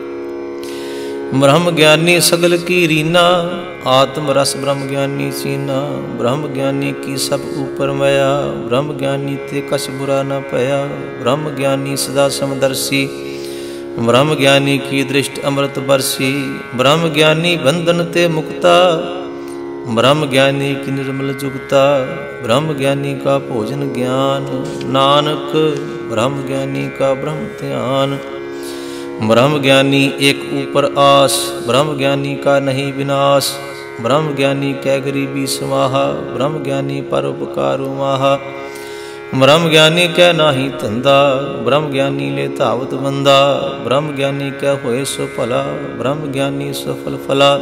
ब्रह्म ज्ञानी सगल की रीना, आत्म रस ब्रह्म ज्ञानी चीना। ब्रह्म ज्ञानी की सब ऊपर मया, ब्रह्म ज्ञानी ते कछ बुरा न पया। ब्रह्म ज्ञानी सदा समदर्शी, ब्रह्म ज्ञानी की दृष्टि अमृत बरसी। ब्रह्म ज्ञानी बंधन ते मुक्ता, ब्रह्म ज्ञानी की निर्मल जुगता। ब्रह्म ज्ञानी का भोजन ज्ञान, नानक ब्रह्म ज्ञानी का ब्रह्म ध्यान। ब्रह्म ज्ञानी एक ऊपर आस, ब्रह्म ज्ञानी का नहीं विनाश। ब्रह्म ज्ञानी कै गरीबी समाहा, ब्रह्म ज्ञानी परोपकार माहा। ब्रह्म ज्ञानी कै नाही धंधा, ब्रह्म ज्ञानी ले धावत बंदा। ब्रह्म ज्ञानी कै होए सो भला, ब्रह्म ज्ञानी सफल फला।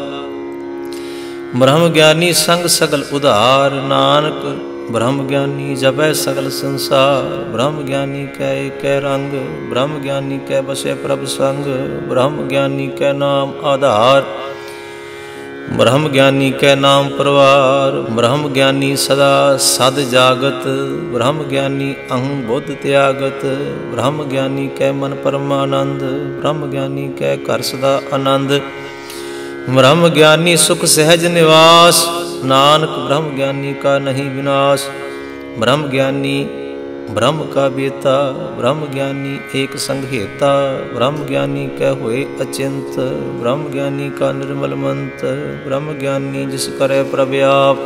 ब्रह्म ज्ञानी संग सगल उधार, नानक ब्रह्म ज्ञानी जपै सगल संसार। ब्रह्म ज्ञानी कै कै रंग, ब्रह्म ज्ञानी कै बसे प्रभ संग। ब्रह्म ज्ञानी कै नाम आधार, ब्रह्म ज्ञानी कै नाम परवार। ब्रह्म ज्ञानी सदा सद जागत, ब्रह्म ज्ञानी अहं बुद्ध त्यागत। ब्रह्म ज्ञानी कै मन परमानंद, ब्रह्म ज्ञानी कै घर सदा आनंद। ब्रह्म ज्ञानी सुख सहज निवास, नानक ब्रह्म ज्ञानी का नहीं विनाश। ब्रह्म ज्ञानी ब्रह्म का बेता, ब्रह्म ज्ञानी एक संग हेता। ब्रह्म ज्ञानी कै होए अचिंत, ब्रह्म ज्ञानी का निर्मल मंत। ब्रह्म ज्ञानी जिस करे प्रव्याप,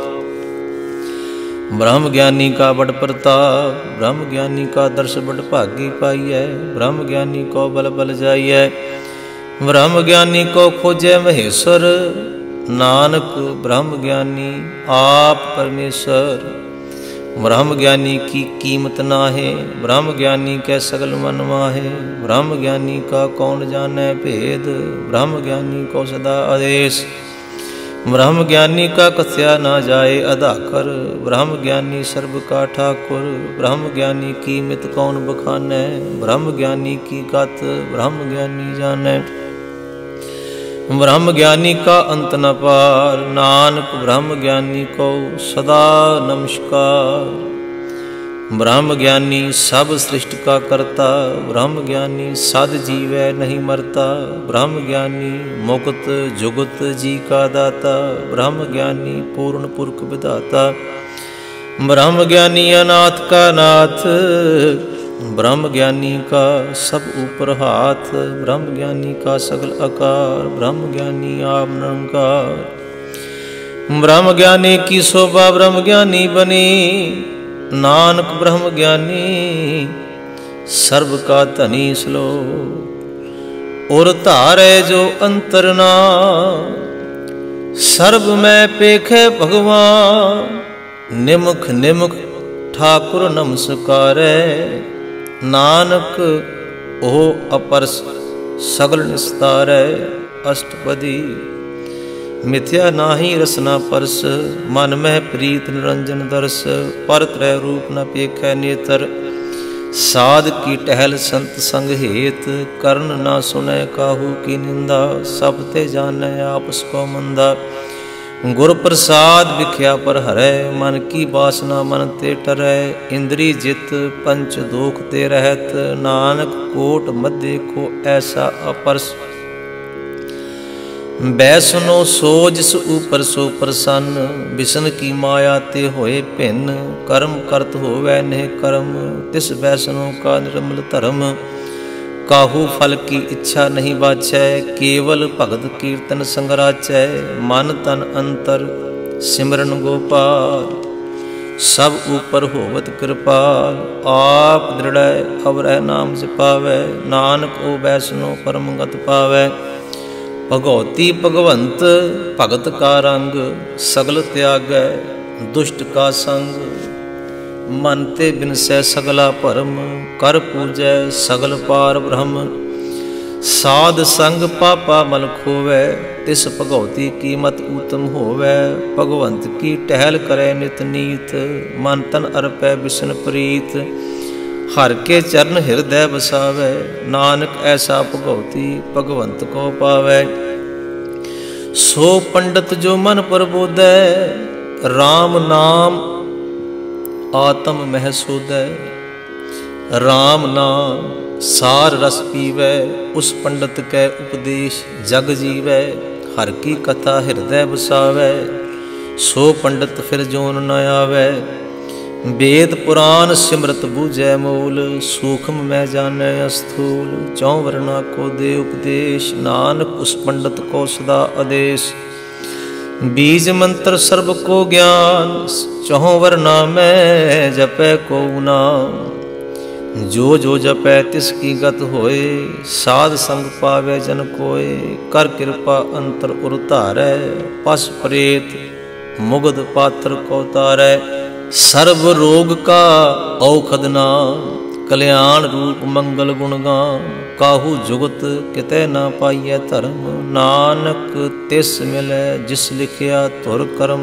ब्रह्म ज्ञानी का बड़ प्रताप। ब्रह्म ज्ञानी का दर्श बड़ भागी पाइयै, ब्रह्म ज्ञानी को बल बल जाइयै। ब्रह्म ज्ञानी को खोजे महेश्वर, नानक ब्रह्म ज्ञानी आप परमेश्वर। ब्रह्म ज्ञानी की कीमत नाहे, ब्रह्म ज्ञानी कै सगल मन माहे। ब्रह्म ज्ञानी का कौन जाने भेद, ब्रह्म ज्ञानी को सदा आदेश। ब्रह्म ज्ञानी का कथ्या ना जाए अधाकर, ब्रह्म ज्ञानी सर्व का ठाकुर। ब्रह्म ज्ञानी की मित कौन बखानै, ब्रह्म ज्ञानी की गत ब्रह्म ज्ञानी जानै। ब्रह्म ज्ञानी का अंत न पार, नानक ब्रह्म ज्ञानी को सदा नमस्कार। ब्रह्म ज्ञानी सब सृष्टि का करता, ब्रह्म ज्ञानी सद जीवै नहीं मरता। ब्रह्म ज्ञानी मुक्त जुगत जी का दाता, ब्रह्म ज्ञानी पूर्ण पुरख विधाता। ब्रह्म ज्ञानी अनाथ का नाथ, ब्रह्म ज्ञानी का सब ऊपर हाथ। ब्रह्म ज्ञानी का सगल आकार, ब्रह्म ज्ञानी आप निरंकार। ब्रह्म ज्ञानी की शोभा ब्रह्म ज्ञानी बनी, नानक ब्रह्म ज्ञानी सर्व का धनी। श्लोक। और धारे जो अंतर ना, सर्ब मैं पेखे भगवान, निमुख निमुख ठाकुर नमस्कारै। नानक ओ अपरस सगल निस्तारै। अष्टपदी। मिथ्या नाही रसना परस, मन मह प्रीत निरंजन दर्श। पर त्रय रूप न पेखै नेतर, साध की टहल संत संग हेत। कर्ण ना सुनै काहू की निंदा, सब ते जानै आपस को मंदा। गुर प्रसाद विख्या पर हरै, मन की वासना मन ते टरै। इंद्री जित पंच दोख ते रहत, नानक कोट मध्य को ऐसा अपरस। बैसनो सो जिस ऊपर सो प्रसन्न, बिसन की माया ते होए भिन्न। कर्म करत होवै नेह कर्म, तिस बैसनो का निर्मल धर्म। काहू फल की इच्छा नहीं बाछै, केवल भगत कीर्तन संग राचै। मन तन अंतर सिमरन गोपाल, सब ऊपर होवत कृपाल। आप दृढ़ अवरह नाम जपावै, नानक ओ बैसनो परम गत पावै। भगवती भगवंत भगत का रंग, सगल त्यागै दुष्ट का संग। मन ते बिनसै सगला भरम, कर पूजै सगल पार ब्रह्म। साध संग पापा मल खोवै, तिस भगवती की मत उत्तम होवै। भगवंत की टहल करे नित नीत, मन तन अर्पै बिसन प्रीत। हर के चरण हृदय बसावै, नानक ऐसा भगवती भगवंत को पावै। सो पंडित जो मन प्रबोधै, राम नाम आत्म मह सोधै। राम नाम सार रस पीवै, उस पंडित कै उपदेश जग जीवै। हर की कथा हृदय बसावै, सो पंडित फिर जोन न आवै। वेद पुराण सिमरत बूझै मूल, सूक्ष्म मैं जानै स्थूल। चौं वर्णा को दे उपदेश, नानक उस पंडित को सदा आदेश। बीज मंत्र सर्व को ज्ञान, चौं वर्णा में जपै को नाम। जो जो जपै तिसकी गत होए, साध संग पावे जन कोय। कर कृपा अंतर उर धारै, पस प्रेत मुगध पात्र को तारै। सर्व रोग का औखद नाम, कल्याण रूप मंगल गुण गान। काहू जुगत कितै ना पाइयै धर्म, नानक तिस मिलै जिस लिखिया तुर कर्म।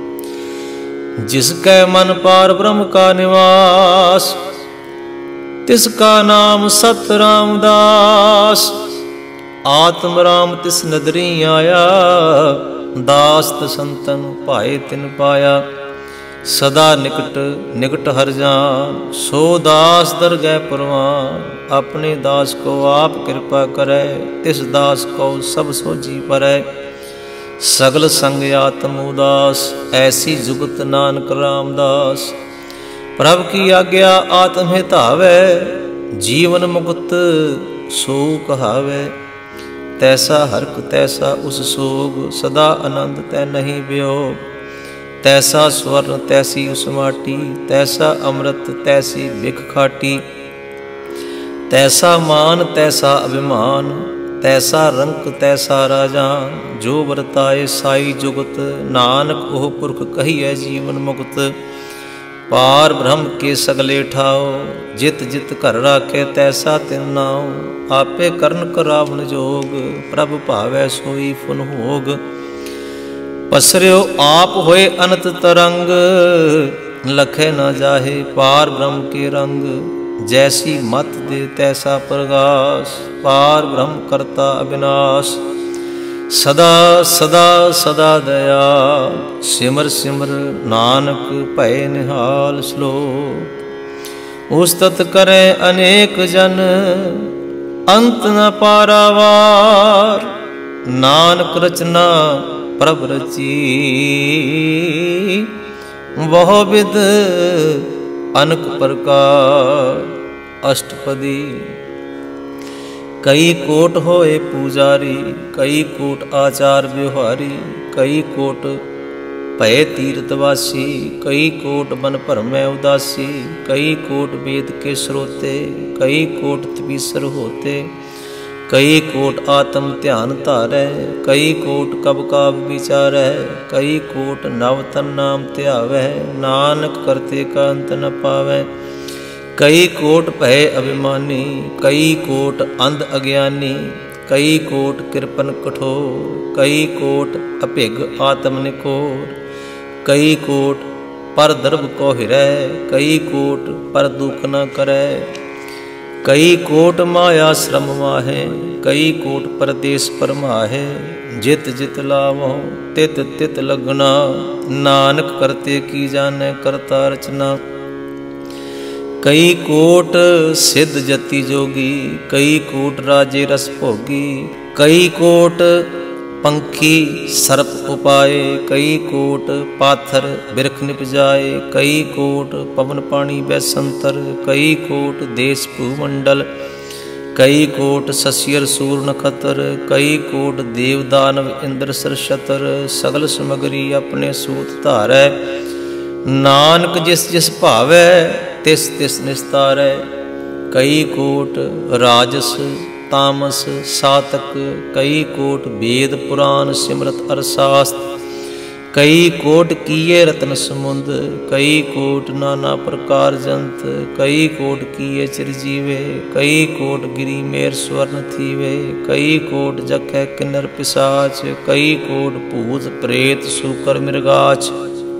जिसकै मन पार ब्रह्म का निवास, तिसका नाम सत रामदास। आत्म राम तिस नदरी आया, दास संतन भाए तिन पाया। सदा निकट निकट हर जान, सो दास दरगह परवान। अपने दास को आप कृपा करे, तिस दास को सब सोझी परै। सगल संग आत्म उदास, ऐसी जुगत नानक रामदास। प्रभु की आज्ञा आत्म हितावै, जीवन मुक्त सो कहावै। तैसा हरक तैसा उस सोग, सदा आनंद तै नहीं वियोग। तैसा स्वर्ण तैसी उस माटी, तैसा अमृत तैसी बिख खाटी। तैसा मान तैसा अभिमान, तैसा रंक तैसा राजान। जो वर्ताए साई जुगत, नानक ओह पुरख कहिए जीवन मुक्त। पार ब्रह्म के सगले ठाओ, जित जित घर राखे तैसा तिन नाओ। आपे करन करावन जोग, प्रभ भावै सोई फुन होग। पसर्यो आप होए अनंत तरंग, लखे न जाहे पार ब्रह्म के रंग। जैसी मत दे तैसा प्रकाश, पार ब्रह्म करता अविनाश। सदा सदा सदा दया, सिमर सिमर नानक भय निहाल। श्लोक। उस्तत करे अनेक जन, अंत न पारावार। नानक रचना प्रभ रची, वह विद अनक प्रकार। अष्टपदी। कई कोट होए पूजारी, कई कोट आचार व्यवहारी। कई कोट भय तीर्थवासी, कई कोट मन भरमै उदासी। कई कोट वेद के स्रोते, कई कोट तपीसर होते। कई कोट आत्म ध्यान धारै, कई कोट कब काब विचारै, कई कोट नव तन नाम ध्यावै, नानक करते का अंत न पावै। कई कोट भय अभिमानी, कई कोट अंध अज्ञानी, कई कोट कृपन कठोर, कई कोट अभिग आत्म निकोर, कई कोट पर दर्भ को हिरै, कई कोट पर दुख न करै, कई कोट माया श्रम माहे, कई कोट परदेश परमाहे, जित जित लावो तित तित लगना, नानक करते की जाने करता रचना। कई कोट सिद्ध जति जोगी, कई कोट राजे रस भोगी, कई कोट पंखी सर्प उपाए, कई कोट पाथर बिरख निपजाए, कई कोट पवन पानी बैसंतर, कई कोट देश भूमंडल, कई कोट सस्यर सूर नखतर, कई कोट देव दानव इंद्र सरशतर, सगल समगरी अपने सूत धारै, नानक जिस जिस भावै तिस तिस निस्तारै। कई कोट राजस तामस सातक, कई कोट वेद पुराण सिमरत अरशास्त्र, कई कोट किए रत्न समुंद, कई कोट नाना प्रकार जंत, कई कोट किए चिरजीवे, कई कोट गिरी मेर स्वर्ण थीवे, कई कोट जखै किन्नर पिशाच, कई कोट भूत प्रेत सूकर मृगाच,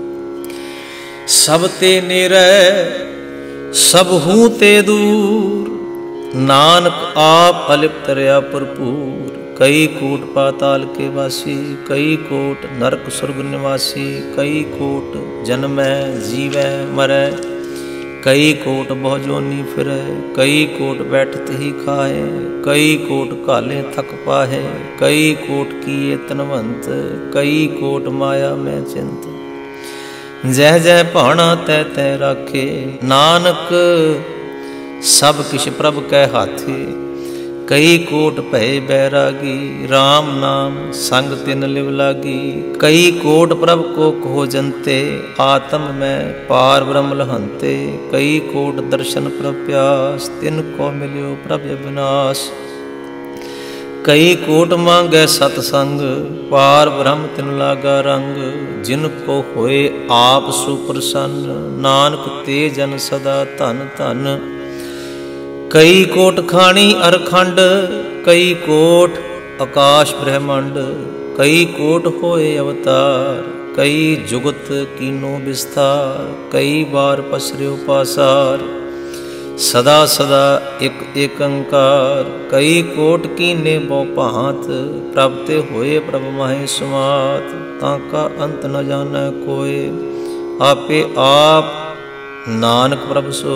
सब ते नेरै सब हूँ ते दूर, नानक आप अलिप्त रया भरपूर। कई कोट पाताल के वासी, कई कोट नरक स्वर्ग निवासी, कई कोट जन्मै जीवै मरै, कई कोट बहुजोनी फिरै, कई कोट बैठत ही खाए, कई कोट काले थक पाहे, कई कोट किए तनवंत, कई कोट माया में चिंत, जह जह भाणा तह तह राखे, नानक सब किश प्रभ कै हाथे। कई कोट भय बैरागी, राम नाम संग तिन लिव लागी, कई कोट प्रभ को कहो जनते, आत्म में पार ब्रह्म लहंते, कई कोट दर्शन प्रभ प्यास, तिन को मिल्यो प्रभ अविनाश, कई कोट मांगै सतसंग, पार ब्रह्म तिन लागा रंग, जिनको होए आप सुप्रसन्न, नानक ते जन सदा धन धन। कई कोट खाणी अरखंड, कई कोट आकाश ब्रह्मांड, कई कोट होए अवतार, कई जुगत कीनो विस्तार, कई बार पसर्यो पासार, सदा सदा एक एकंकार, कई कोट कीने बहु भांत, प्रभ ते होए प्रभ माहे सुमात, ताका अंत न जानै कोय, आपे आप नानक प्रभ सो।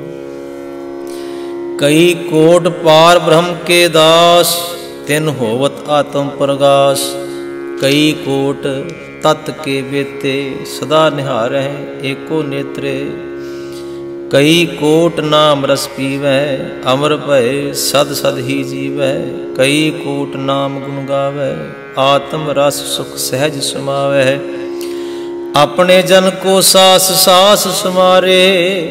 कई कोट पार ब्रह्म के दास, तिन होवत आत्म प्रगास, कई कोट तत् के बेते, सदा निहारै एको नेत्रे, कई कोट नाम रस पीवै, अमर भय सद सद ही जीवै, कई कोट नाम गुण गावै, आत्म रस सुख सहज समावै, अपने जन को सास सास समारे,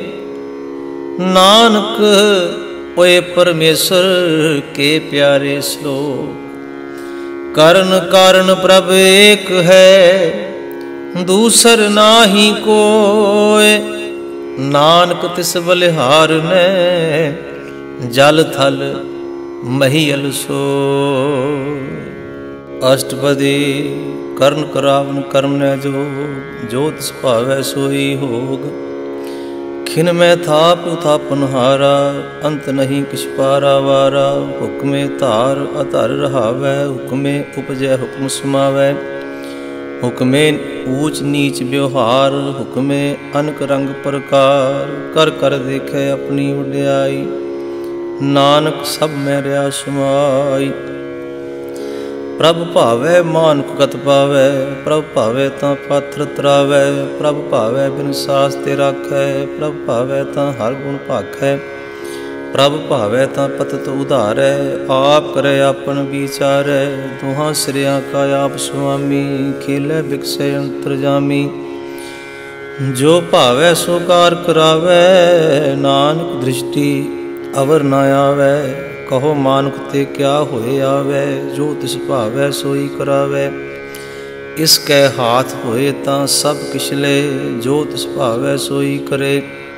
नानक ओए परमेश्वर के प्यारे श्लोक। करण कारण प्रभ एक है, दूसर नाहि कोय, नानक तिस बलिहार ने, जल थल महियल सोय। अष्टपदी कर्ण करावन कर्म न जोग, जो तिस भावै सोई होग, खिन में थाप थापन हारा, अंत नहीं किछ पारा वारा, हुक्मे धार अधर रहावै, हुक्मे उपजै हुक्म समावै, हुक्मे ऊच नीच व्यवहार, हुक्मे अनक रंग प्रकार, कर कर देखे अपनी वड्याई, नानक सब में रहा समाई। प्रभ भावै मानुख गत पावै, प्रभ भावै तां पात्र तरावै, प्रभ भावै बिन सास ते राखै, प्रभ भावै तां हर गुण भाखै, प्रभ भावै तां पतत उधारै, आप करे आपन विचारै, दुहां सिरियां का आप स्वामी, खेलै बिकसै अंतरजामी, जो भावै सो कार करावै, नानक दृष्टि अवर न आवै, कहो मानुख ते क्या होए आवे, जो तिस भावै सोई करावे। इसके हाथ होए तां सब किछ ले, जो तिस भावै सोई करे।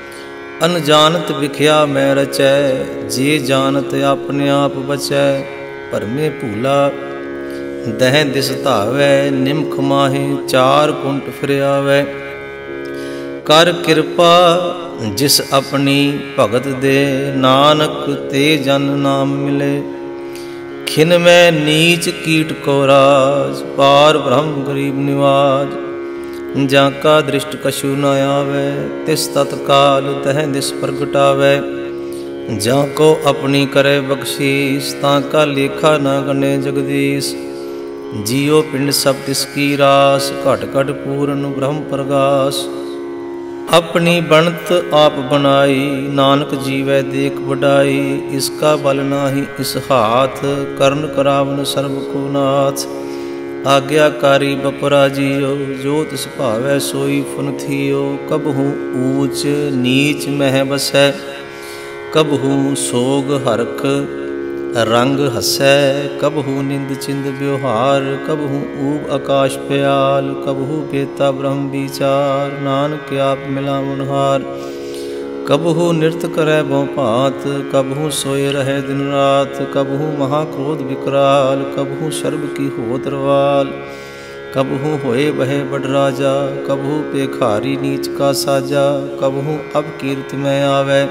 अनजानत विख्या मैं रचै, जे जानत अपने आप बचै। भरमे भूला दह दिस धावै, निमख माहे चार कुंट फिर आवै। कर कृपा जिस अपनी भगत दे, नानक ते जन नाम मिले। खिन में नीच कीट को राज, पार ब्रह्म गरीब निवाज। जाका दृष्ट कछु न आवे, तिस तत्काल तह दिस प्रगटावे। जाको अपनी करे बख्शीस, ताका लेखा न गणे जगदीश। जियो पिंड सब तिसकी रास, घट घट पूर्ण ब्रह्म प्रगास। अपनी बनत आप बनाई, नानक जीवै देख बढ़ाई। इसका बल नाही इस हाथ, करण करावन सर्व को नाथ। आज्ञाकारी बपरा जियो, जो तिस भावै सोई फुन थियो। कबहू ऊच नीच मह बसै, कबहू सोग हरख रंग हसै। कबहू निंद चिंद व्यवहार, कबहू ऊब आकाश प्याल। कबहू बेता ब्रह्म विचार, नानक आप मिला मुनहार। कबहू नृत्य करे बहु भांत, कबहू सोए रहे दिन रात। कबहू महाक्रोध विकराल, कबहू शर्ब की होत रवाल। कबहू होए बहे बड़ राजा, कबहू पेखारी नीच का साजा। कबहू अब कीर्त में आवे,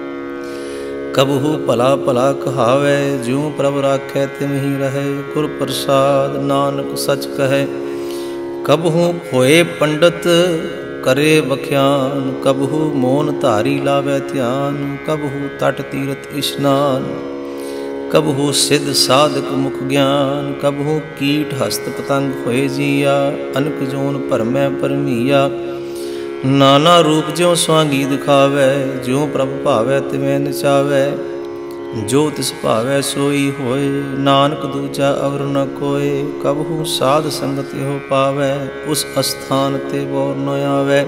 कबहू भला भला कहावे। ज्यों प्रभ राखै तिम ही रहे, गुर प्रसाद नानक सच कहे। कबहू होए पंडित करे बख्यान, कबहू मौन धारी लावे ध्यान। कबहू तट तीरथ स्नान, कबहू सिद्ध साधक मुख ज्ञान। कबहू कीट हस्त पतंग होए जिया, अनक जोन भरमै भरमिया। नाना रूप ज्यों स्वांगी दिखावै, ज्यों प्रभ भावै तिवें नचावै। जो तिस भावै सोई होए, नानक दूजा अवर न कोय। कबहू साध संगत हो पावै, उस अस्थान ते बोर न आवै।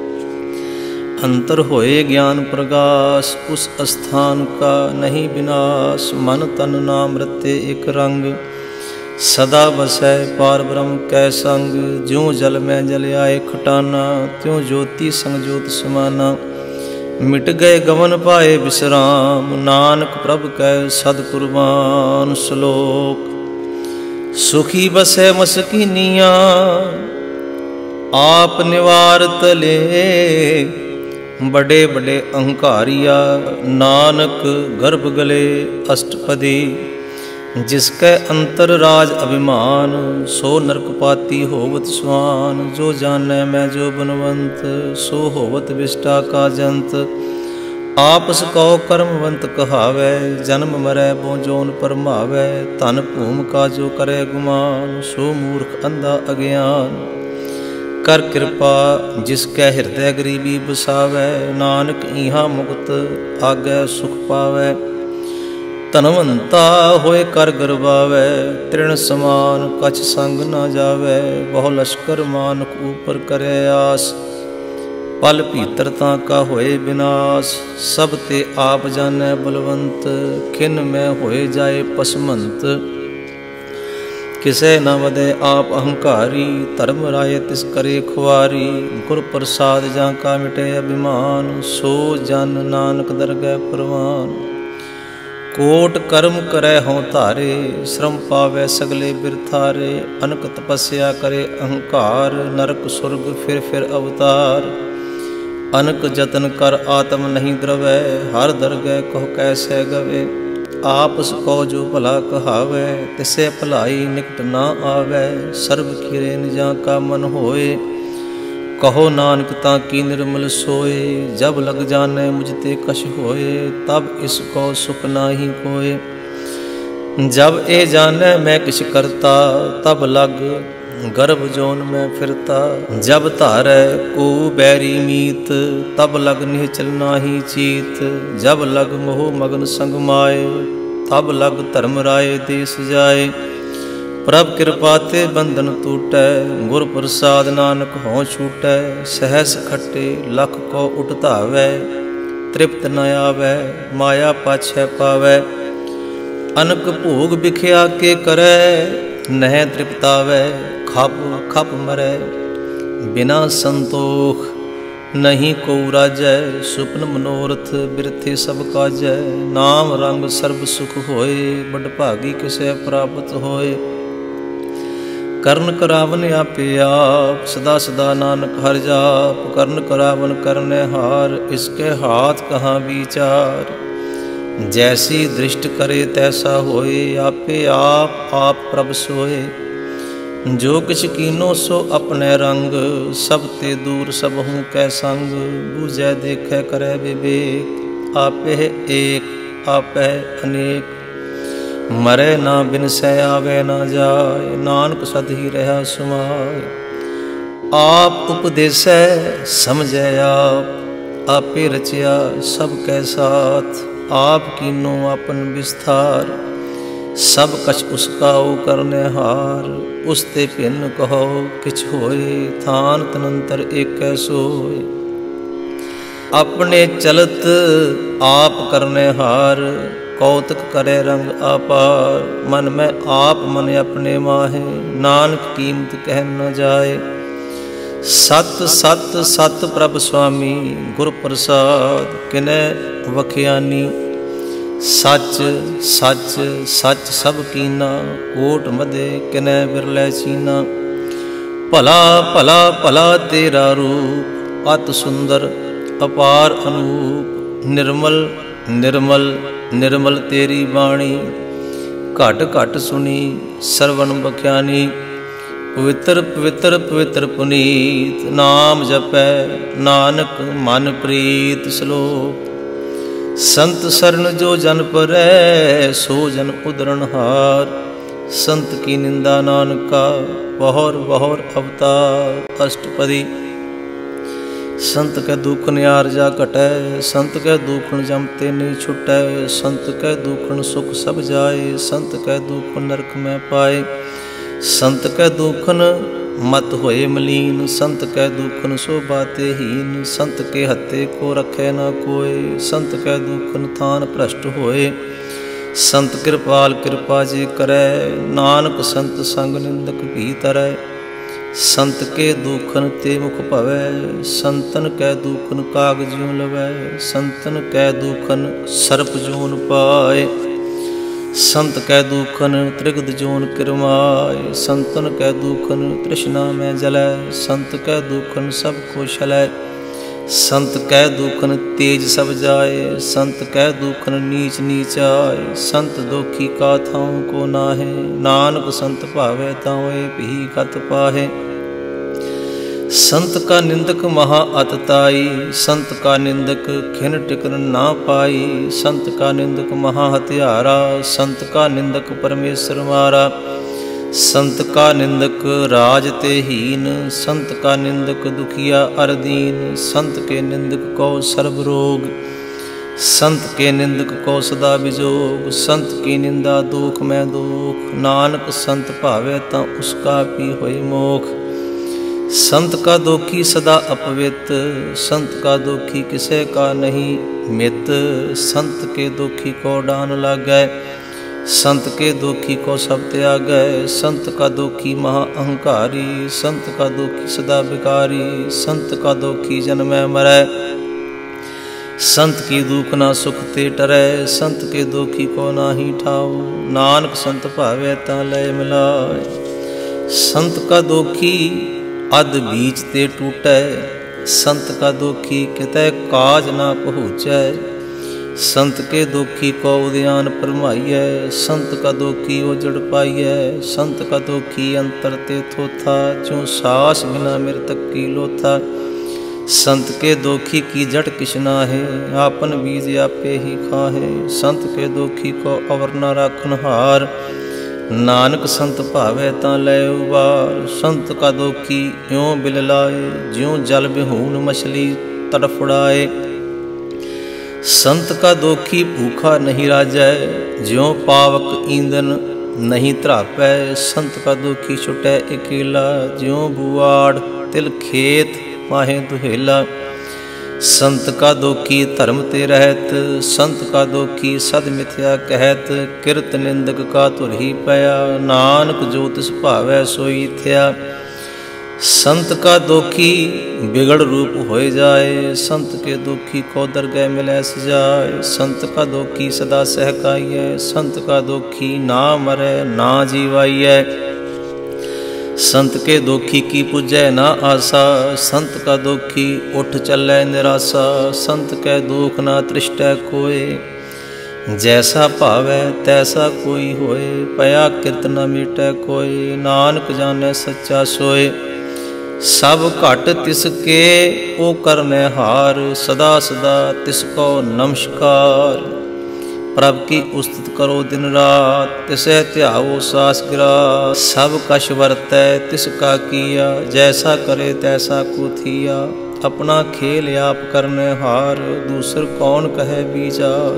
अंतर होए ज्ञान प्रगास, उस अस्थान का नहीं विनाश। मन तन नाम रते एक रंग, सदा बसै पार ब्रह्म कै संग। ज्यों जल में जल आए खटाना, त्यों ज्योति संग ज्योत समाना। मिट गए गवन पाए विश्राम, नानक प्रभ कै सद कुर्बान। श्लोक सुखी बसै मसकीनिया, आप निवारत ले। बड़े बड़े अहंकारिया, नानक गर्भ गले अष्टपदी। जिसके अंतर राज अभिमान, सो नरकपाती होवत स्वान। जो जाने मैं जो बनवंत, सो होवत विष्टा का जंत। आपस कौ कर्मवंत कहावै, जन्म मरै बो जोन परमावै। धन भूम का जो करे गुमान, सो मूर्ख अंधा अज्ञान। कर कृपा जिसकै हृदय गरीबी बसावै, नानक इहाँ मुक्त आगे सुख पावै। धनवंता होए कर गरबावै, तृण समान कछ संग न जावै। बहु लश्कर मानक ऊपर करे आस, पल भीतर ताका होए विनाश। सब ते आप जानै बलवंत, खिन में होए जाए पसमंत। किसे न वदे आप अहंकारी, धर्म राय तिस करे खुआरी। गुर प्रसाद जाका मिटे अभिमान, सो जन नानक दरगह परवान। कोट कर्म करे हों धारे, श्रम पावे सगले बिरथारे। अनक तपस्या करे अहंकार, नरक सुर्ग फिर अवतार। अनक जतन कर आत्म नहीं द्रवै, हर दरगह कह कैसे गवे। आपस को जो भला कहावै, तिसे भलाई निकट ना आवे। सर्व खिरे निजा का मन होए, कहो नानक ताकी निर्मल सोए। जब लग जाने मुझते कश होए, तब इसको सुख नाही कोय। जब ए जाने मैं किछ करता, तब लग गर्भ जोन में फिरता। जब धारै को बैरी मीत, तब लग निहचल नाही चीत। जब लग मोह मगन संग माए, तब लग धर्म राय देश जाए। प्रभ कृपा ते बंधन टूटै, गुर प्रसाद नानक हों छूटै। सहस खट्टे लख को उठ धावै, तृप्त न आवै माया पाछै पावै। अनक भोग बिख्या के करे, नह तृप्तावै खप खप मरै। बिना संतोख नहीं को राजै, सुपन मनोरथ बिरथे सब काजै। नाम रंग सर्ब सुख होए, बड़ भागी किसै प्राप्त होए। करण करावन आपे आप, सदा सदा नानक हर जाप। करण करावन करने हार, इसके हाथ कहाँ विचार। जैसी दृष्ट करे तैसा होए, आपे आप प्रभ सोए। जो किछ कीनो सो अपने रंग, सब ते दूर सब हूँ कै संग। बूझै देखै करै विवेक, आपे एक आपे अनेक। मरै ना बिनसै आवे ना जाय, नानक सद ही रहा सुमाय। आप उपदेसै समझै आप, आपे रचिया सब कै साथ। आप कीनो अपन विस्तार, सब कछ उसका ओ करने हार। उसते भिन्न कहो किछ होए, थान तनंतर एक सोए। अपने चलत आप करने हार, कौतक करे रंग अपार। मन में आप मन अपने माहे, नानक कीमत कह न जाए। सत सत सत प्रभ स्वामी गुर प्रसाद, किन्है वखियानी। सच सच सच सब कीना, कोट मदे किन्है बिरलै चीना। भला भला भला तेरा रूप, अत सुंदर अपार अनूप। निर्मल निर्मल निर्मल तेरी बाणी, घट घट सुनी सरवण बख्यानी। पवित्र पवित्र पवित्र पुनीत, नाम जपै नानक मन प्रीत। श्लोक। संत शरण जो जन परै, सो जन उदरण हार। संत की निंदा नानका, बहोर बहोर अवतार। अष्टपदी। संत कै दुख नियारजा घटै, संत कै दुखन जमते नहीं छुटै। संत कै दुखन सुख सब जाए, संत कै दुख नरक में पाए। संत कै दुखन मत होए मलीन, संत कै दुखन सो बाते हीन। संत के हत्ते को रखे ना कोय, संत कै दुखन थान भ्रष्ट होए। संत कृपाल कृपा जे करे, नानक संत संग निंदक भी तरੈ। संत के दुखन ते मुख भवै, संतन कै दुखन काग ज्यों लवै। संतन कै दुखन सर्प जोन पाए, संत कै दुखन त्रिगद जोन किरमाय। संतन कै दुखन तृष्णा में जलै, संत कै दुखन सब को छलै। संत कै दुखन तेज सब जाए, संत कै दुखन नीच नीचाय। संत दोखी का थाऊं को नाहे, नानक संत भावै ताऊं भी कत पाहे। संत का निंदक महा अतताई, संत का निंदक खिन टिकन ना पाई। संत का निंदक महा हत्यारा, संत का निंदक परमेश्वर मारा। संत का निंदक राज ते हीन, संत का निंदक दुखिया अरदीन। संत के निंदक को सर्व रोग, संत के निंदक को सदा विजोग। संत की निंदा दुख में दुख, नानक संत भावे ता उसका भी होए मोख। संत का दोखी सदा अपवित, संत का दोखी किसे का नहीं मित। संत के दोखी को डान लागै, संत के दोखी को सब त्यागै। संत का दोखी महा अहंकारी, संत का दोखी सदा विकारी। संत का दोखी जन्मै मरै, संत की दुख ना सुख ते टरै। संत के दोखी को नाही ठाओ, नानक संत भावै ता लय मिलाय। संत का दोखी अध बीच ते टूटै, संत का दोखी कितै काज ना पहुँचै। संत के दोखी को उद्यान परमाइयै, संत का दोखी उजड़ पाइयै। संत का दोखी अंतर ते थोथा, जो सास बिना मृतक की लोथा। संत के दोखी की जट किछ नाहे, आपन बीज आपे ही खाहे। संत के दोखी को अवर न राखन हार, नानक संत भावै तां लै उबार। संत का दोखी यों बिल लाए, ज्यों जल बिहून मछली तड़फड़ाए। संत का दोखी भूखा नहीं राजै, ज्यों पावक ईंधन नहीं त्रापै। संत का दोखी छुटै अकेला, ज्यों बुआड़ तिल खेत माहे दुहेला। संत का दोखी धर्म ते रहत, संत का दोखी सद मिथ्या कहत। किरत निंदक का धुर ही पया, नानक जो तिस भावै सोई थया। संत का दोखी बिगड़ रूप होए जाए, संत के दोखी को दरगह मिलै सजाए। संत का दोखी सदा सहकाइए, संत का दोखी ना मरै ना जीवाइए। संत के दोखी की पूजै ना आसा, संत का दोखी उठ चलै निराशा। संत कै दुख ना तृष्टै कोय, जैसा भावै तैसा कोई होए। पया किरत न मीटै कोय, नानक जानै सच्चा सोए। सब घट तिसके ओ करनै हार, सदा सदा तिसको नमस्कार। प्रभ की उस्तत करो दिन रात, तिसै ध्याओ सास गिरा। सब कछ वरतै तिसका किया, जैसा करे तैसा को थिया। अपना खेल आप करने हार, दूसर कौन कहे विचार।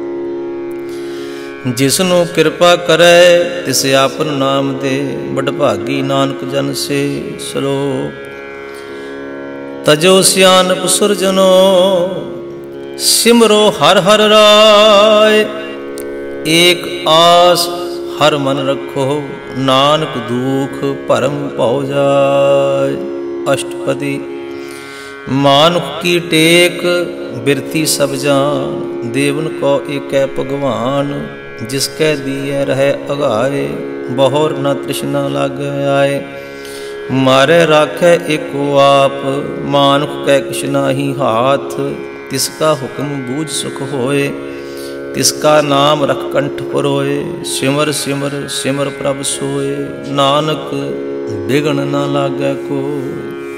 जिसनु कृपा करे तिस आपन नाम दे, बडभागी नानक जन से श्लोक। तजो सियानप सुरजनो, सिमरो हर हर राय। एक आस हर मन रखो, नानक दुख भरम भौ जाय। अष्टपदी। मानुख की टेक बिरती सब जान, देवन को एकै भगवान। जिसकै दिए रहे अगाए, बहुर न तृष्णा लागे आए। मारे राखै एको आप, मानुख कै किछ नाहि हाथ। तिसका हुक्म बूझ सुख होए, तिसका नाम रख कंठ परोए। सिमर सिमर सिमर प्रभ सोए, नानक बिघन न लागै कोय।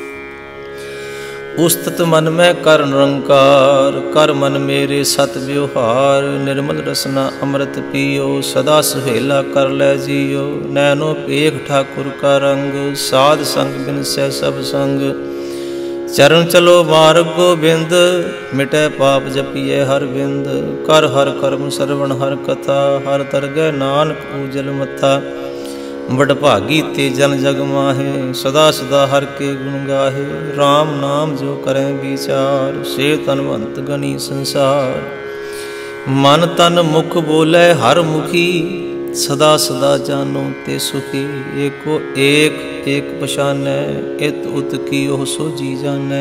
उस्तत मन में कर निरंकार, कर मन मेरे सत व्यवहार। निर्मल रसना अमृत पियो, सदा सुहेला कर लै जियो। नैनो पेख ठाकुर का रंग, साध संग बिन सै सब संग। चरण चलो मार्ग गोबिंद, मिटै पाप जपिए हर बिंद। कर हर कर्म सरवण हर कथा, हर तरगै नानक उजल मथा। बडभागी ते जन जग माहे, सदा सदा हर के गुण गाहे। राम नाम जो करें विचार, से तनवंत गनी संसार। मन तन मुख बोले हर मुखी, सदा सदा जानो ते सुखी। एको एक एक पछानै, इत उत की ओह सोझी जानै।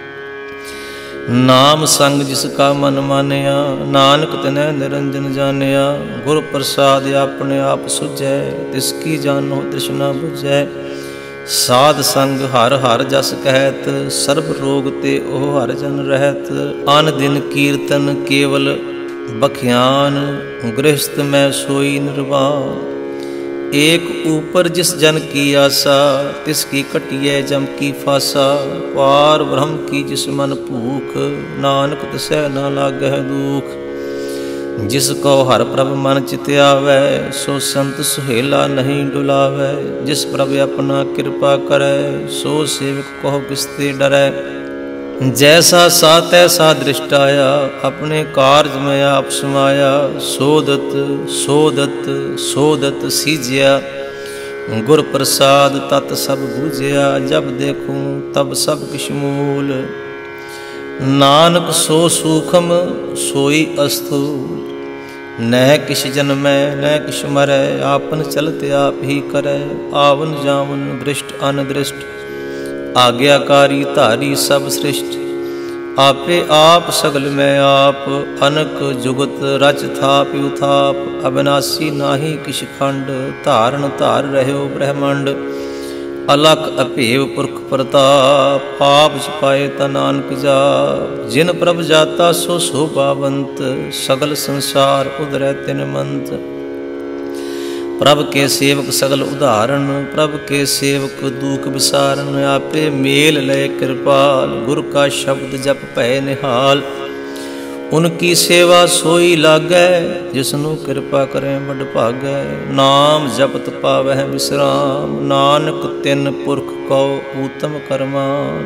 नाम संग जिसका मन मानिया, नानक तिनै निरंजन जानिया। गुर प्रसाद अपने आप सुझै, तिसकी जानो तृष्णा बुझै। साध संग हर हर जस कहत, सर्ब रोग ते ओह हर जन रहत। अन दिन कीर्तन केवल बख्यान, गृहस्थ में सोई निर्वाण। एक ऊपर जिस जन की आशा, तिसकी कटिए जम की फासा। पार ब्रह्म की जिस मन भूख, नानक तिसै न लागै दुख। जिसको हर प्रभ मन चित आवै, सो संत सुहेला नहीं डुलावै। जिस प्रभ अपना कृपा करै, सो सेवक कहो किसते डरै। जैसा सा तैसा दृष्ट आया, अपने कार्य में आप समाया। सोदत सोदत सोदत सीजिया, गुर प्रसाद तत सब बूझिया। जब देखूं तब सब किश मूल, नानक सो सूखम सोई अस्थूल। न किश जन्मै न किश मरै, आपन चलत आप ही करै। आवन जावन दृष्ट अनदृष्ट, आज्ञाकारी धारी सब सृष्ट। आपे आप सगल में आप, अनक जुगत रच थाप उथाप। अविनाशी नाही किश खंड, धारण धार रह्यो ब्रह्मंड। अलख अभेव पुरख प्रताप, आप छिपाए ता नानक जाप। जिन प्रभ जाता सो शोभावंत, सगल संसार उधरै तिन मंत। प्रभ के सेवक सगल उदाहरण, प्रभ के सेवक दुख विसारण। आपे मेल लय कृपाल, गुर का शब्द जप भय निहाल। उनकी सेवा सोई लागै, जिसनु कृपा करें बड़ भागै। नाम जपत पावै विश्राम, नानक तिन पुरख को उत्तम करमान।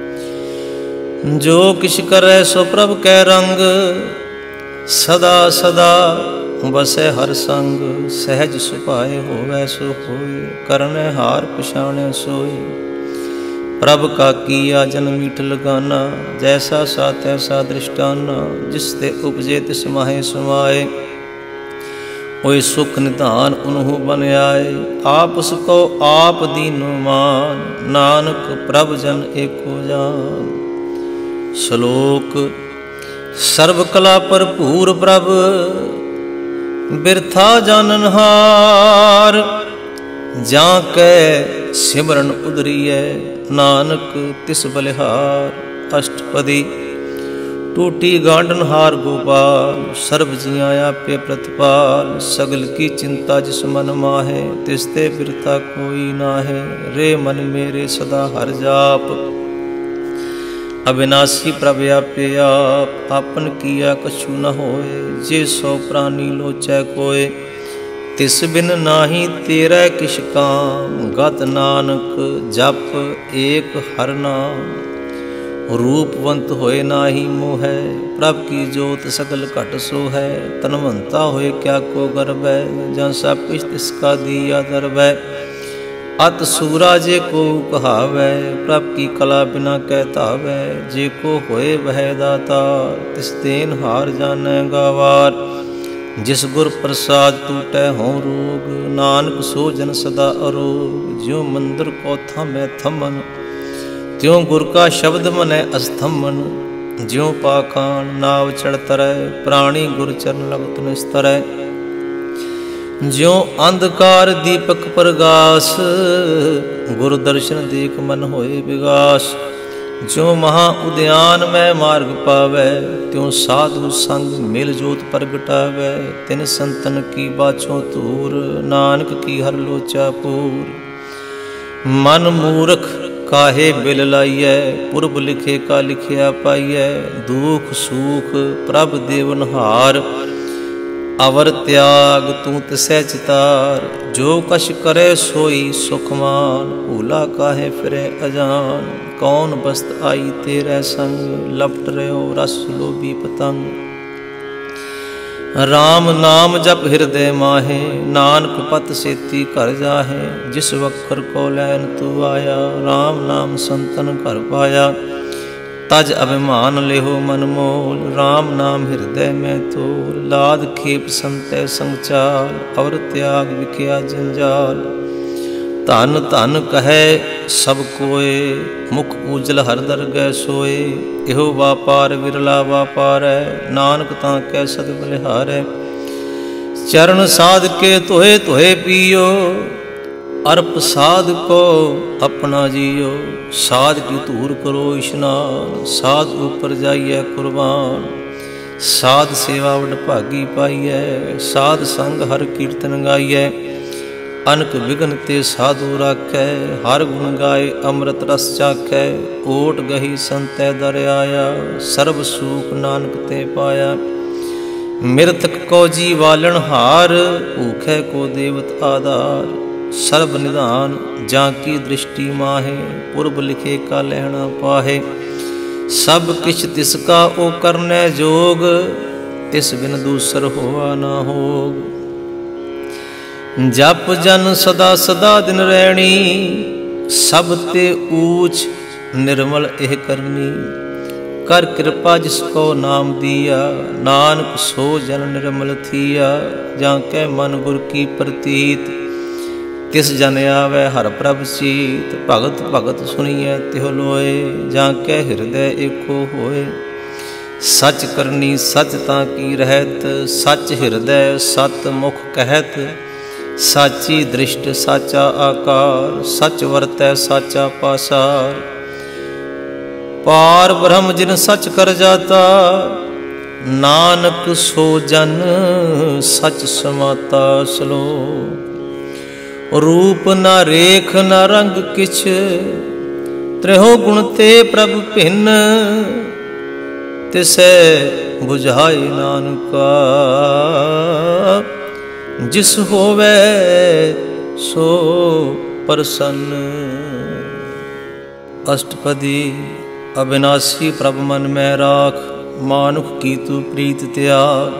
जो किछ करै सो प्रभ कै रंग, सदा सदा बसै हर संग। सहज सुभाए होवै सो होय, करनै हार पछाणै सोई। प्रभ का किया जन मीठ लगाना, जैसा सा तैसा दृष्टाना, जिसते उपजे तिस माहे समाए। ओए सुख निधान उन्हु बन आए, आपस को आप दीनो मान, नानक प्रभ जन एको जान। श्लोक। सर्व कला भरपूर प्रभ, बिरथा जाननहार, जाके सिमरन उदरिए, नानक तिस बलिहार। अष्टपदी। टूटी गांडन हार गोपाल, सर्व जिया आपे प्रतिपाल, सगल की चिंता जिस मन माहे, तिसते बिरता कोई नाहे। रे मन मेरे सदा हर जाप, अविनाशी प्रभ आपे आप, आपन किया कछु न होए, जे सो प्राणी लोचै कोय, तिस बिन नाही तेरा किश काम, गत नानक जप एक हर नाम। रूपवंत होए नाही मोह, प्रभ की जोत सकल घट सो है, तनवंता होए क्या को गर्व है, जहाँ सब कुछ तिसका दिया दर्व है। अत सूरा जे को कहावै, प्रभ की कला बिना कहता वै, जे को होए वह दाता, तिस देन हार जाने गावार। जिस गुर प्रसाद टूटै हों रोग, नानक सो जन सदा अरोग। ज्यों मंदिर को थमै थमन, त्यों गुर का शब्द मनै अस्थमन। ज्यों पाखान नाव चढ़ तरै, प्राणी गुर चरण लगत निस्तरै। ज्यों अंधकार दीपक प्रगास, गुर दर्शन देख मन होए विगास। ज्यों महा उद्यान में मार्ग पावै, त्यों साधु संग मिल जोत प्रगटावै। तिन संतन की बाछों तूर, नानक की हर लोचा पूर। मन मूर्ख काहे बिल लाइयै, पुरब लिखे का लिखिया पाइयै। दुख सुख प्रभ देवनहार, अवर त्याग तू तिसै चितार। जो कछ करे सोई सुखमान, भूला काहे फिरे अजान। कौन बस्त आई तेरे संग, लपट रहो रस लोभी पतंग। राम नाम जप हृदय माहे, नानक पत सेती कर जाहे। जिस वक्र को लैन तू आया, राम नाम संतन कर पाया। तज अभिमान लेहो मन मोल, राम नाम हृदय में तोल। लाद खेप संतय संग चाल, और त्याग विख्या जंजाल। धन धन कहे सब कोय, मुख उजल हर दरगह सोए। इहो व्यापार विरला व्यापार है, नानक तां कै सद बलिहार है। चरण साध के तोहे तोहे पियो, अर्प साध को अपना जियो। साध की धूर करो स्नान, साध ऊपर जाइए कुर्बान। साध सेवा वड भागी पाइए, साध संग हर कीर्तन गाइए। अनक विघन ते साधु राखै, हर गुण गाए अमृत रस चाखै। ओट गही संतै दर आया, सर्ब सुख नानक ते पाया। मृतक को जीवालन हार, भूखे को देवत आधार। सर्ब निधान जाकी दृष्टि माहे, पुरब लिखे का लहना पाहे। सब किछ तिसका ओ करने जोग, तिस बिन दूसर होवा ना होग। जप जन सदा सदा दिन रैणी, सब ते ऊच निर्मल एह करनी। कर कृपा जिसको नाम दिया, नानक सो जन निर्मल थिया। जाके मन गुर की प्रतीत, तिस जन आवे हर प्रभ चीत। भगत भगत सुनिए तिह लोए, जाके हृदय एको होए। सच करनी सच तां की रहत, सच हृदय सत मुख कहत। साची दृष्ट साचा आकार, सच वरतै साचा पासार। पार ब्रह्म जिन सच कर जाता, नानक सो जन सच समाता। श्लोक। रूप न रेख न रंग किछ, त्रिहो गुण ते प्रभ भिन्न। तिसै बुझाए नानका, जिस होवे सो प्रसन्न। अष्टपदी। अविनाशी प्रभ मन में राख, मानुख की तू प्रीत त्याग।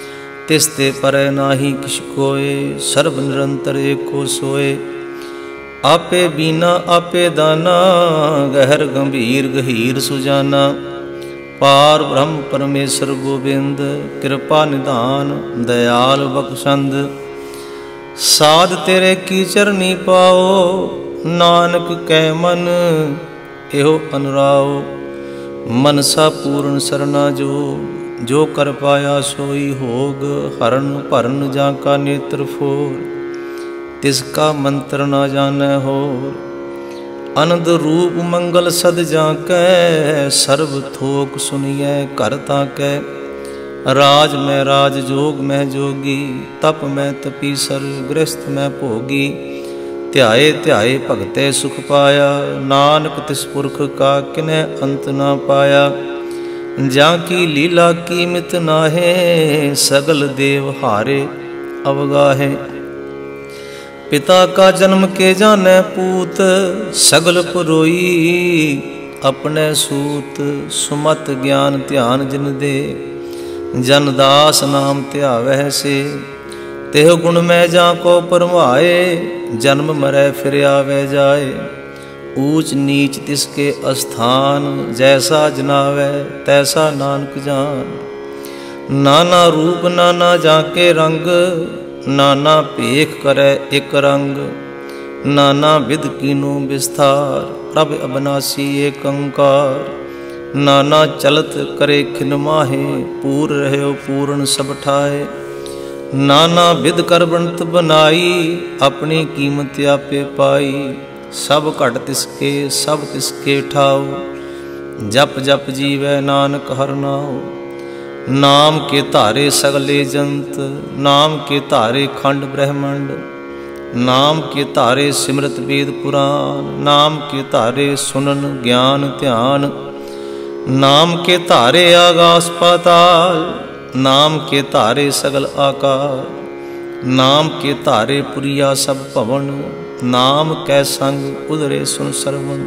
तिस ते परै नाही किछ कोय, सर्व निरंतर एको सोए। आपे बीना आपे दाना, गहर गंभीर गहीर सुजाना। पार ब्रह्म परमेश्वर गोबिंद, कृपा निधान दयाल बख्शंद। साध तेरे की चरनी पाओ, नानक कै मन एहो अनुराओ। मनसा पूर्ण सरना जो कर पाया सोई होग। हरण भरन जाका नेत्र फोर, तिसका मंत्र न जानै होर। आनंद रूप मंगल सद जाकै, सर्व थोक सुनिए घर ताकै। राज में राज जोग में जोगी, तप में तपीसर गृहस्थ में भोगी। ध्याए ध्याए भगते सुख पाया, नानक तिस पुरख का किने अंत ना पाया। जाकी लीला कीमत नाहे, सगल देव हारे अवगाहे। पिता का जन्म के जाने पूत, सगल पुरोई अपने सूत। सुमत ज्ञान ध्यान जिन दे, जन दास नाम ध्यावह से। तेह गुण में जाको परमाए, जन्म मरै फिर आवे जाए। ऊंच नीच तिसके अस्थान, जैसा जनावै तैसा नानक जान। नाना रूप नाना जाके रंग, नाना भेख करे एक रंग। नाना विध कीनो विस्तार, प्रभ अविनाशी एक अंकार। नाना चलत करे खिन माहे, पूर रहे पूर्ण सब ठाए। नाना विध कर बनत बनाई, अपनी कीमत आपे पाई। सब घट तिसके सब तिसके ठाओ, जप जप जीवै नानक हर नाओ। नाम के धारे सगले जंत, नाम के धारे खंड ब्रह्मंड। नाम के धारे सिमरत वेद पुराण, नाम के धारे सुनन ज्ञान ध्यान। नाम के धारे आकाश पाताल, नाम के धारे सगल आकार। नाम के धारे पुरिया सब भवन, नाम कै संग उधरे सुन सरवण।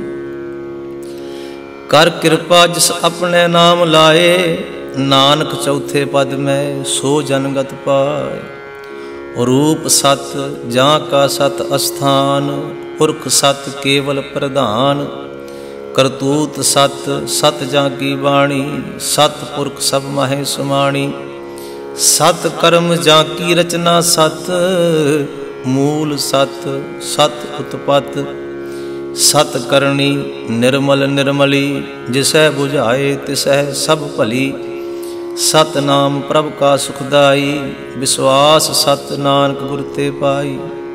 कर कृपा जिस अपने नाम लाए, नानक चौथे पद में सो जनगत पाए। रूप सत जहाँ का सत अस्थान, पुरख सत केवल प्रधान। करतूत सत सत जाकी बाणी, सत पुरख सब माहे सुमाणी। सत कर्म जाकी रचना सत, मूल सत सत उत्पत। सत करणी निर्मल निर्मली, जिसै बुझाए तिसै सब भली। सत नाम प्रभ का सुखदाई, विश्वास सत नानक गुर ते पाई।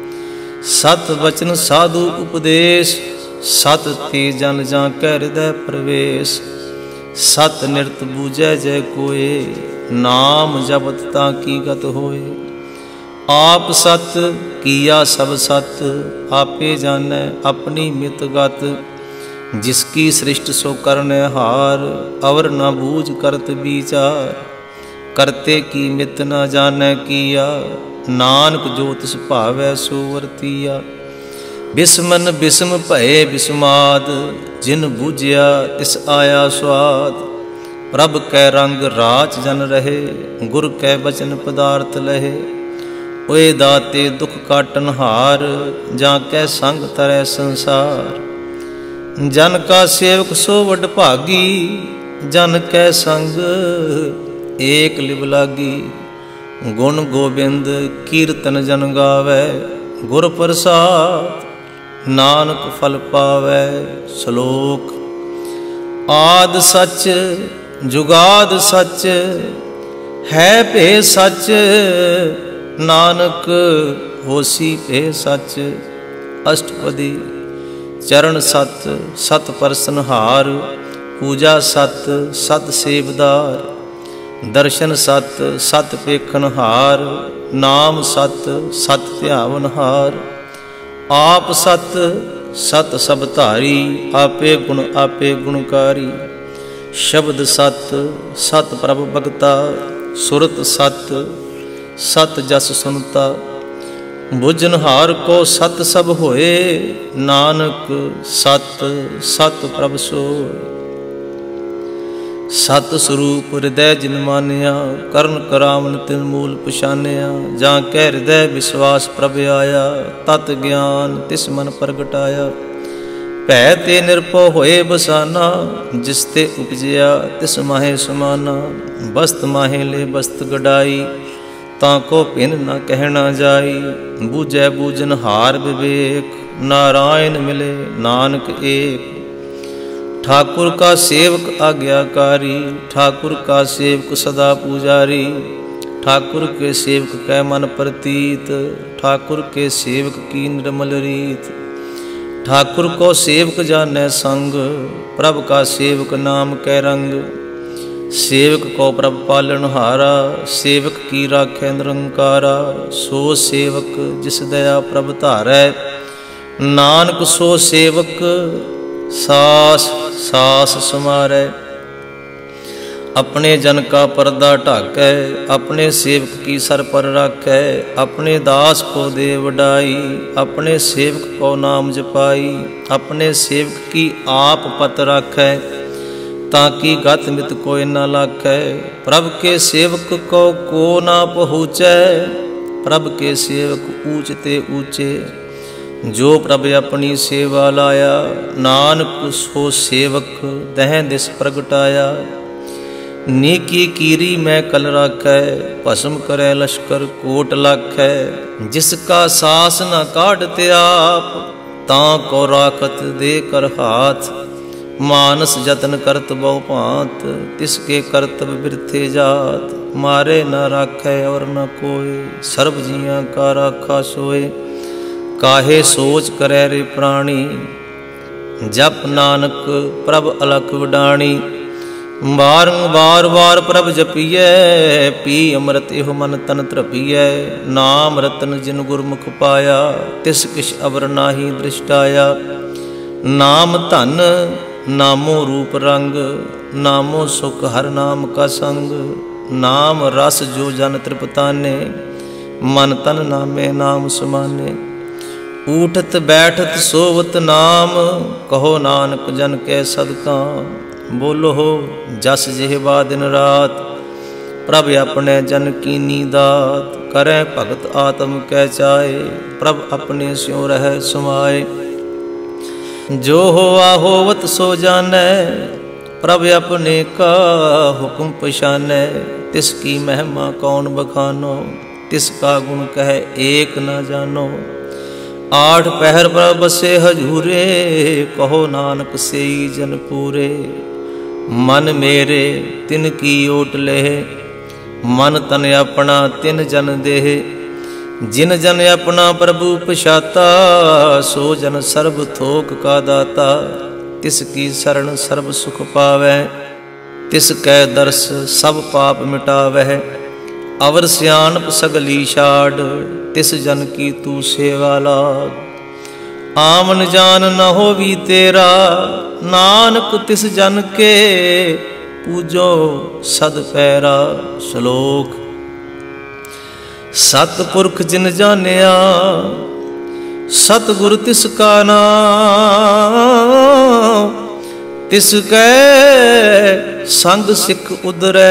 सत वचन साधु उपदेश, सत ते जन जाकै हृदय प्रवेश। सत निरत बूझै जय कोय, नाम जपत ताकी गत होए। आप सत किया सब सत, आपे जानै अपनी मित गत। जिसकी सृष्टि सो करने हार, अवर न बूझ करत विचार। करते की मित न जानै किया, नानक जो तिस भावै सो वर्तिया। बिस्मन बिस्म भये बिस्माद, जिन बूझिया तिस आया स्वाद। प्रभ कै रंग राच जन रहे, गुर कै बचन पदार्थ लहे। ओए दाते दुख काटन हार, जाकै संग तरह संसार। जन का सेवक सो वड भागी, जन कै संग एक लिव लागी। गुण गोबिंद कीर्तन जन गावै, गुर प्रसाद नानक फल पावै। श्लोक। आद सच जुगाद सच, है भे सच। नानक होसी भे सच। अष्टपदी। चरण सत सत परसनहार, पूजा सत सत सेवदार। दर्शन सत सत पेखनहार, नाम सत सत ध्यावनहार। आप सत सत सब धारी, आपे गुणकारी। शब्द सत सत प्रभ भगता, सुरत सत सत जस सुनता। बुझनहार को सत सब होए, नानक सत सत प्रभ सोए। सत स्वरूप हृदय जिन मानिया, करण करावन तिन मूल पछानिया। जां कै हृदय विश्वास प्रभ आया, तत ज्ञान तिस मन प्रगटाया। भै ते निरभउ होए बसाना, जिस ते उपजया तिस माहे समाना। बस्त माहे ले बस्त गडाई, ताको भिन न कहना जाई। बूझै बूझन हार विवेक, नारायण मिले नानक एक। ठाकुर का सेवक आज्ञाकारी, ठाकुर का सेवक सदा पुजारी। ठाकुर के सेवक कै मन प्रतीत, ठाकुर के सेवक की निर्मल रीत। ठाकुर को सेवक जानै संग, प्रभ का सेवक नाम कै रंग। सेवक को प्रभ पालनहारा, सेवक की राखै निरंकारा। सो सेवक जिस दया प्रभ धारै, नानक सो सेवक सास सास समारै। अपने जन का पर्दा ढाकै, अपने सेवक की सर पर राखै। अपने दास को दे वडाई, अपने सेवक को नाम जपाई। अपने सेवक की आप पत राखै, ताकि गत मित कोई न लाखै। प्रभ के सेवक को ना पहुँचै, प्रभ के सेवक ऊंच ते ऊंचे। जो प्रभ अपनी सेवा लाया, नानक सो सेवक दह दिस प्रगटाया। नीकी कीरी मैं कल राखै, भस्म करे लश्कर कोट लाखै। जिसका सास न काढ़ते आप, तां को राखत दे कर हाथ। मानस जतन करत बहु भांत, तिसके करतब बिरथे जात। मारे न राखै और न कोय, सर्ब जियां का राखा सोए। काहे सोच करे रे प्राणी, जप नानक प्रभ अलख वडाणी। बार बार प्रभ जपिए, पी अमृत एहो मन तन तृपिए। नाम रतन जिन गुरमुख पाया, तिस किछ अवर नाहि दृष्टाया। नाम धन नामो रूप रंग, नामो सुख हर नाम का संग। नाम रस जो जन तृपताने, मन तन नामे नाम समाने। ऊठत बैठत सोवत नाम, कहो नानक जन कै सदकाम। बोलो हो जस जिहवा दिन रात, प्रभ अपने जन कीनी दात। करै भगत आत्म कै चाए, प्रभ अपने स्यों रह समाए। जो होआ होवत सो जानै, प्रभ अपने का हुक्म पछानै। तिसकी महिमा कौन बखानो, तिसका गुण कह एक न जानो। आठ पहर पर बसे हजूरे, कहो नानक सेई जन पूरे। मन मेरे तिन की ओट लेह, मन तन अपना तिन जन देह। जिन जन अपना प्रभु पछाता, सो जन सर्ब थोक का दाता। तिसकी शरण सर्ब सुख पावै, तिसकै दर्श सब पाप मिटावै। अवर सियानप सगली छाड़, तिस जन की तू सेवा लाग। आमन जान न होवी तेरा, नानक तिस जन के पूजो सद पैरा। श्लोक। सतपुरख जिन जानिया, सतगुर तिसका नाम। तिसकै संग सिख उदरै,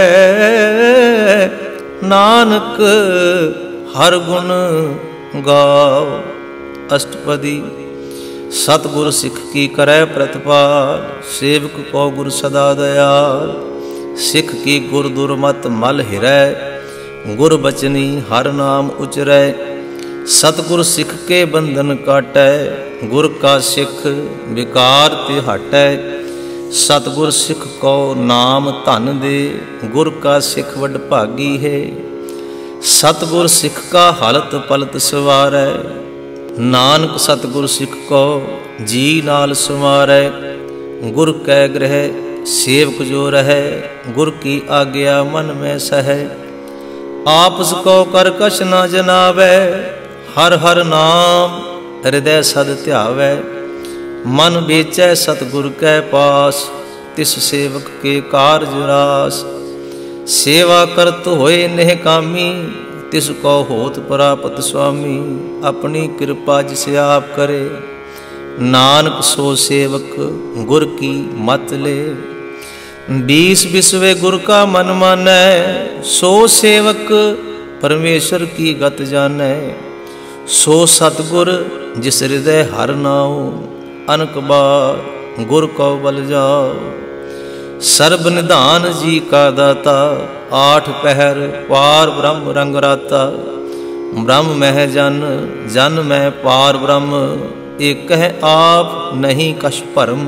नानक हर गुण गाओ। अष्टपदी। सतगुर सिख की करै प्रतिपाल, सेवक को गुर सदा दयाल। सिख की गुर दुर्मत मल हिरै, गुर बचनी हर नाम उचरै। सतगुर सिख के बंधन काटै, गुर का सिख विकार ते हटै। सतगुर सिख को नाम धन दे, गुर का सिख वड भागी है। सतगुर सिख का हालत पलत सवारै, नानक सतगुर सिख को जी नाल समारै। गुर कै ग्रह सेवक जो रहै, गुर की आज्ञा मन में सहै। आपस को कर कछ न जनावै, हर हर नाम हृदय सद ध्यावै। मन बेचै सतगुर कै पास, तिस सेवक के कारज रास। सेवा करत होए नेह कामी, तिसको होत प्रापत स्वामी। अपनी कृपा जिसे आप करे, नानक सो सेवक गुर की मत ले। बीस बिसवे गुर का मन मानै, सो सेवक परमेश्वर की गत जानै। सो सतगुर जिस हृदय हर नाओ, अनक बार गुर को बल जाओ। सर्ब निधान जी का दाता, आठ पहर पार ब्रह्म रंग राता। ब्रह्म मह जन, जन में पार ब्रह्म, एक कह आप नहीं कछ भरम।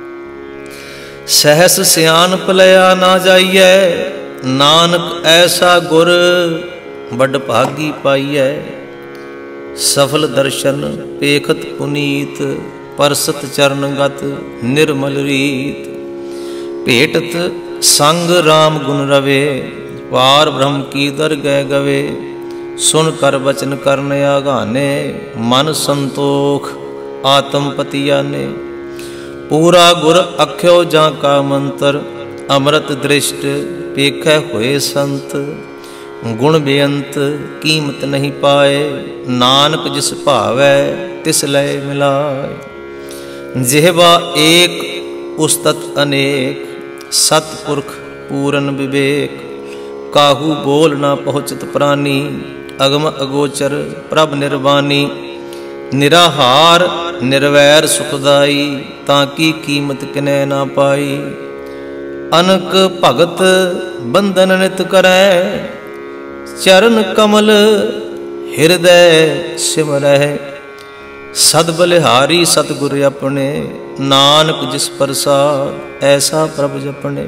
सहस सियान पलया ना जाइए, नानक ऐसा गुर बड़ भागी पाइए। सफल दर्शन पेखत पुनीत, परसत चरणगत निर्मल रीत। भेटत संग राम गुण रवे, पार ब्रह्म की दरगह गवे। सुन कर बचन करन आगाने, मन संतोख आत्म पतियाने। पूरा गुर अख्यो जा का मंत्र, अमृत दृष्ट पेखै होए संत। गुण बेअंत कीमत नहीं पाए, नानक जिस भावै तिस लय मिलाए। जिहवा एक उस्तत अनेक, सतपुरख पूरन विवेक। काहू बोल ना पहुँचत प्राणी, अगम अगोचर प्रभ निर्वाणी। निराहार निर्वैर सुखदाई, ताकि कीमत किनै ना पाई। अनक भगत बंधन नित करै, चरण कमल हृदय सिमरह। सद बलिहारी सतगुर अपने, नानक जिस प्रसाद ऐसा प्रभ जपने।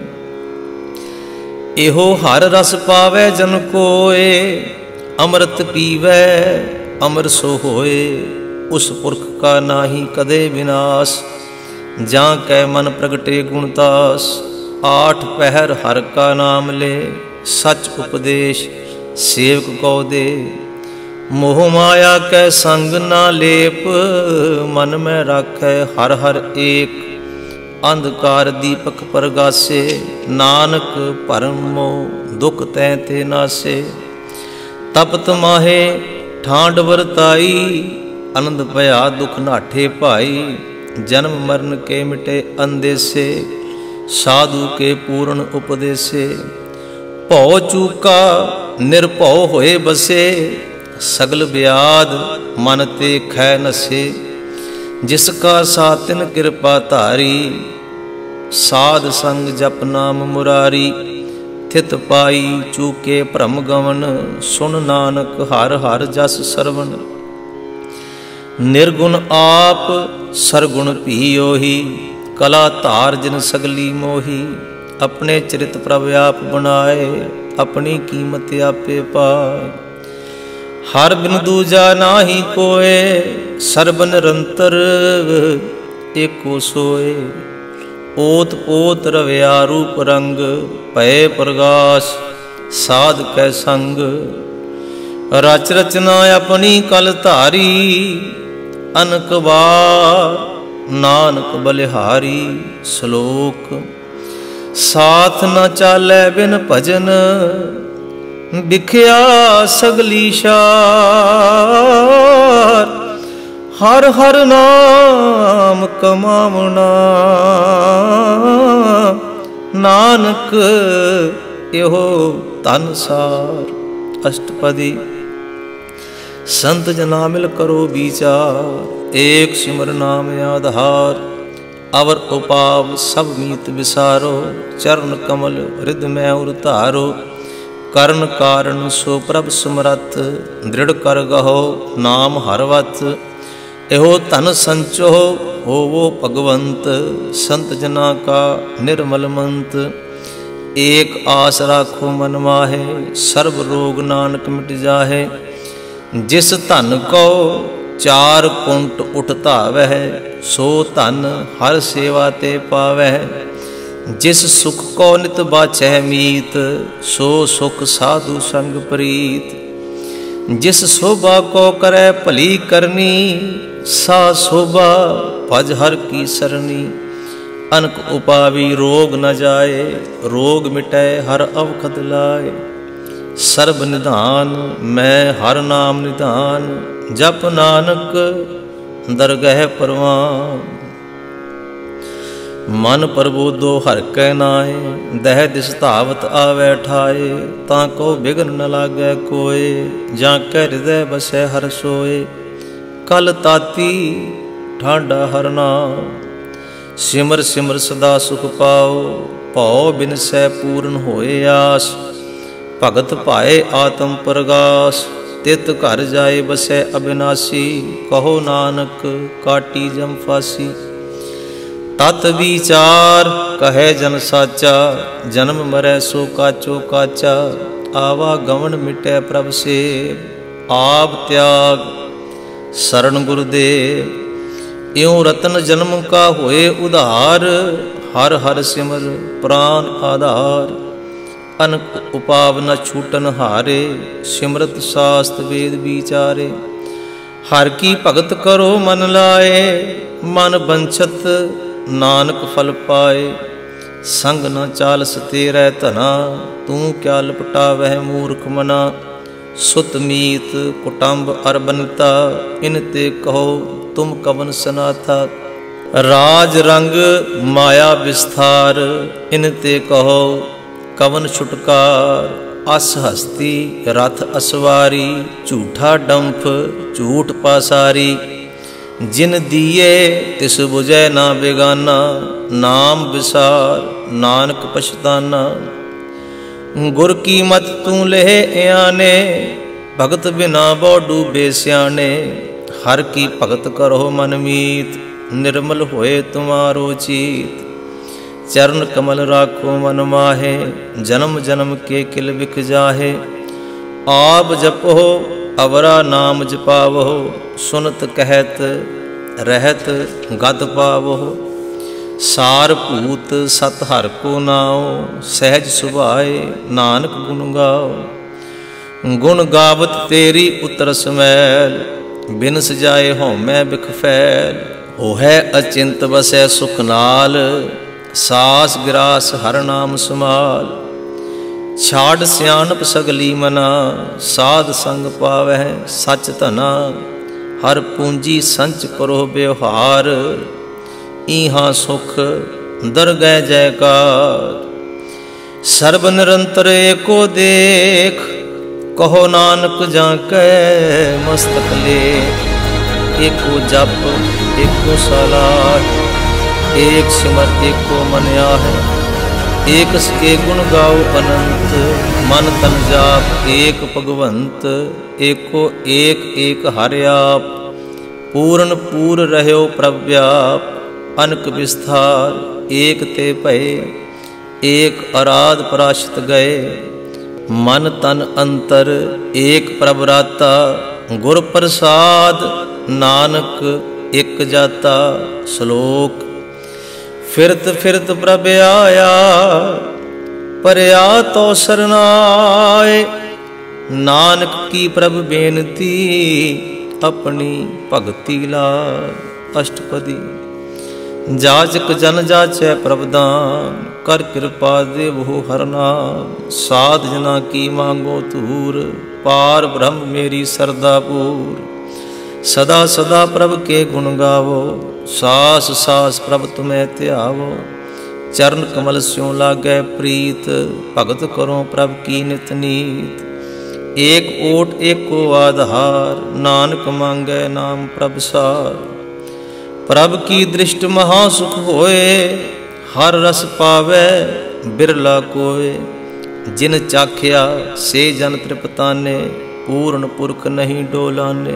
एहो हर रस पावै जन कोय, अमृत पीवै अमर सो होए। उस पुरख का नाहि कदे विनाश, जां कै मन प्रगटे गुणतास। आठ पहर हर का नाम ले, सच उपदेश सेवक को दे। मोह माया कै संग ना लेप, मन में राखै हर हर एक। अंधकार दीपक परगासे, नानक परम मोह दुख तै ते नासे। तपत माहे ठांड वरताई, आनंद भया दुख नाठे भाई। जन्म मरण के मिटे अंदेसे, साधु के पूर्ण उपदेसे। भौ चूका निर्भौ होए बसे, सगल ब्याद मन ते खै नसे। जिसका सातिन कृपा धारी, साध संग जप नाम मुरारी। थित पाई चूके भ्रम गवन, सुन नानक हर हर जस सरवण। निर्गुण आप सरगुण भी ओही, कला धार जिन सगली मोही। अपने चरित प्रभ आप बनाए, अपनी कीमत आपे पाए। हर बिन दूजा नाहि कोय, सर्ब निरंतर एको सोए। ओत पोत रव्या रूप रंग, भय प्रगाश साध कै संग। रच रचना अपनी कल धारी, अनक बार नानक बलिहारी। श्लोक साथ न चालै बिन भजन, बिख्या सगली शार। हर हर नाम कमावना, नानक एहो धन सार। अष्टपदी संत जना मिल करो विचार, एक सिमर नाम आधार। अवर उपाव सब मीत विसारो, चरण कमल हृदय में उतारो। करण कारण सो प्रभ सुमरत, दृढ़ कर गहो नाम हरवत। एहो धन संचो होवो भगवंत, संत जना का निर्मल मंत। एक आस राखो मन माहे, सर्व रोग नानक मिट जाहे। जिस धन को चार कुंट उठ धावै, सो धन हर सेवा ते पावै। जिस सुख को नित बाछै मीत, सो सुख साधु संग प्रीत। जिस शोभा को करे भली करनी, सा शोभा भज हर की सरनी। अनक उपावी रोग न जाए, रोग मिटै हर अवखद लाए। सर्ब निधान मैं हर नाम निधान, जप नानक दरगह परवान। मन प्रबोधो हर कै नाए, दह दिस धावत आवे ठाए। ताको बिघन न लागै कोय, जाकै हृदय बसै हर सोए। कल ताती ठाडा हर नाम, सिमर सिमर सदा सुख पाओ। भौ बिन सै पूर्ण होए आस, भगत पाए आत्म प्रगास। तित घर जाए बसै अविनाशी, कहो नानक काटी जम फासी। तत विचार कहे जन साचा, जन्म मरै सो काचो काचा। आवागमन मिटै प्रभ से, आप त्याग शरण गुरुदेव। इउं रतन जन्म का होए उधार, हर हर सिमर प्राण आधार। अनक उपाव न छूटन हारे, सिमरत शास्त्र वेद विचारे। हर की भगत करो मन लाए, मन बंछत नानक फल पाए। संग न चालस तेरै धना, तू क्या लपटावह मूर्ख मना। सुत मीत कुटुंब अर बनता, इनते कहो तुम कवन सनाथा। राज रंग माया विस्तार, इनते कहो कवन छुटकार। अस हस्ती रथ असवारी, झूठा डंफ झूठ पासारी। जिन दिए तिस बुझै ना बेगाना, नाम विसार नानक पछताना। गुर की मत तू लेह आने, भगत बिना बौ डूबे स्याने। हर की भगत करो मन मीत, निर्मल होए तुम्हारो चीत। चरण कमल राखो मन माहे, जन्म जन्म के किल बिख जाहे। आप जपो अवरा नाम जपावो, सुनत कहत रहत गद पावो। सार भूत सत हर को नाओ, सहज सुभाए नानक गुण गाओ। गुण गावत तेरी उतर समैल, बिन सजाए होमै बिख फैल। होहै अचिंत बसै सुख नाल, सास गिरास हर नाम समाल। छाड़ सियाणप सगली मना, साध संग पावै सच धना। हर पूंजी संच करो व्यवहार, ईहा सुख दरगह जयकार। सर्ब निरंतर एको देख, कहो नानक जाकै मस्तक लेख। एको जप एको सलाह, एक सिमर एको मन आहे। एक के गुण गाओ अनंत, मन तन जाप एक भगवंत। एको एक एक हरि आप, पूर्ण पूर रहयो प्रभ व्याप। अनक विस्तार एक ते भये, एक आराध पराशत गए। मन तन अंतर एक प्रभ राता, गुर प्रसाद नानक एक जाता। श्लोक फिरत फिरत प्रभ आया, परया तो सरनाए। नानक की प्रभ बेनती, अपनी भगति लाय। अष्टपदी जाचक जन जाचै प्रभ दान, कर कृपा देवो हर नाम। साध जना की मांगो तूर, पार ब्रह्म मेरी सरदा पूर। सदा सदा प्रभ के गुण गावो, सास सास प्रभ तुम्हें ध्यावो। चरण कमल स्यों लागै प्रीत, भगत करो प्रभ की नित नीत। एक ओट एको आधार, नानक मांगै नाम प्रभ सार। प्रभ की दृष्ट महासुख होए, हर रस पावै बिरला कोय। जिन चाख्या से जन तृपताने, पूर्ण पुरख नहीं डोलाने।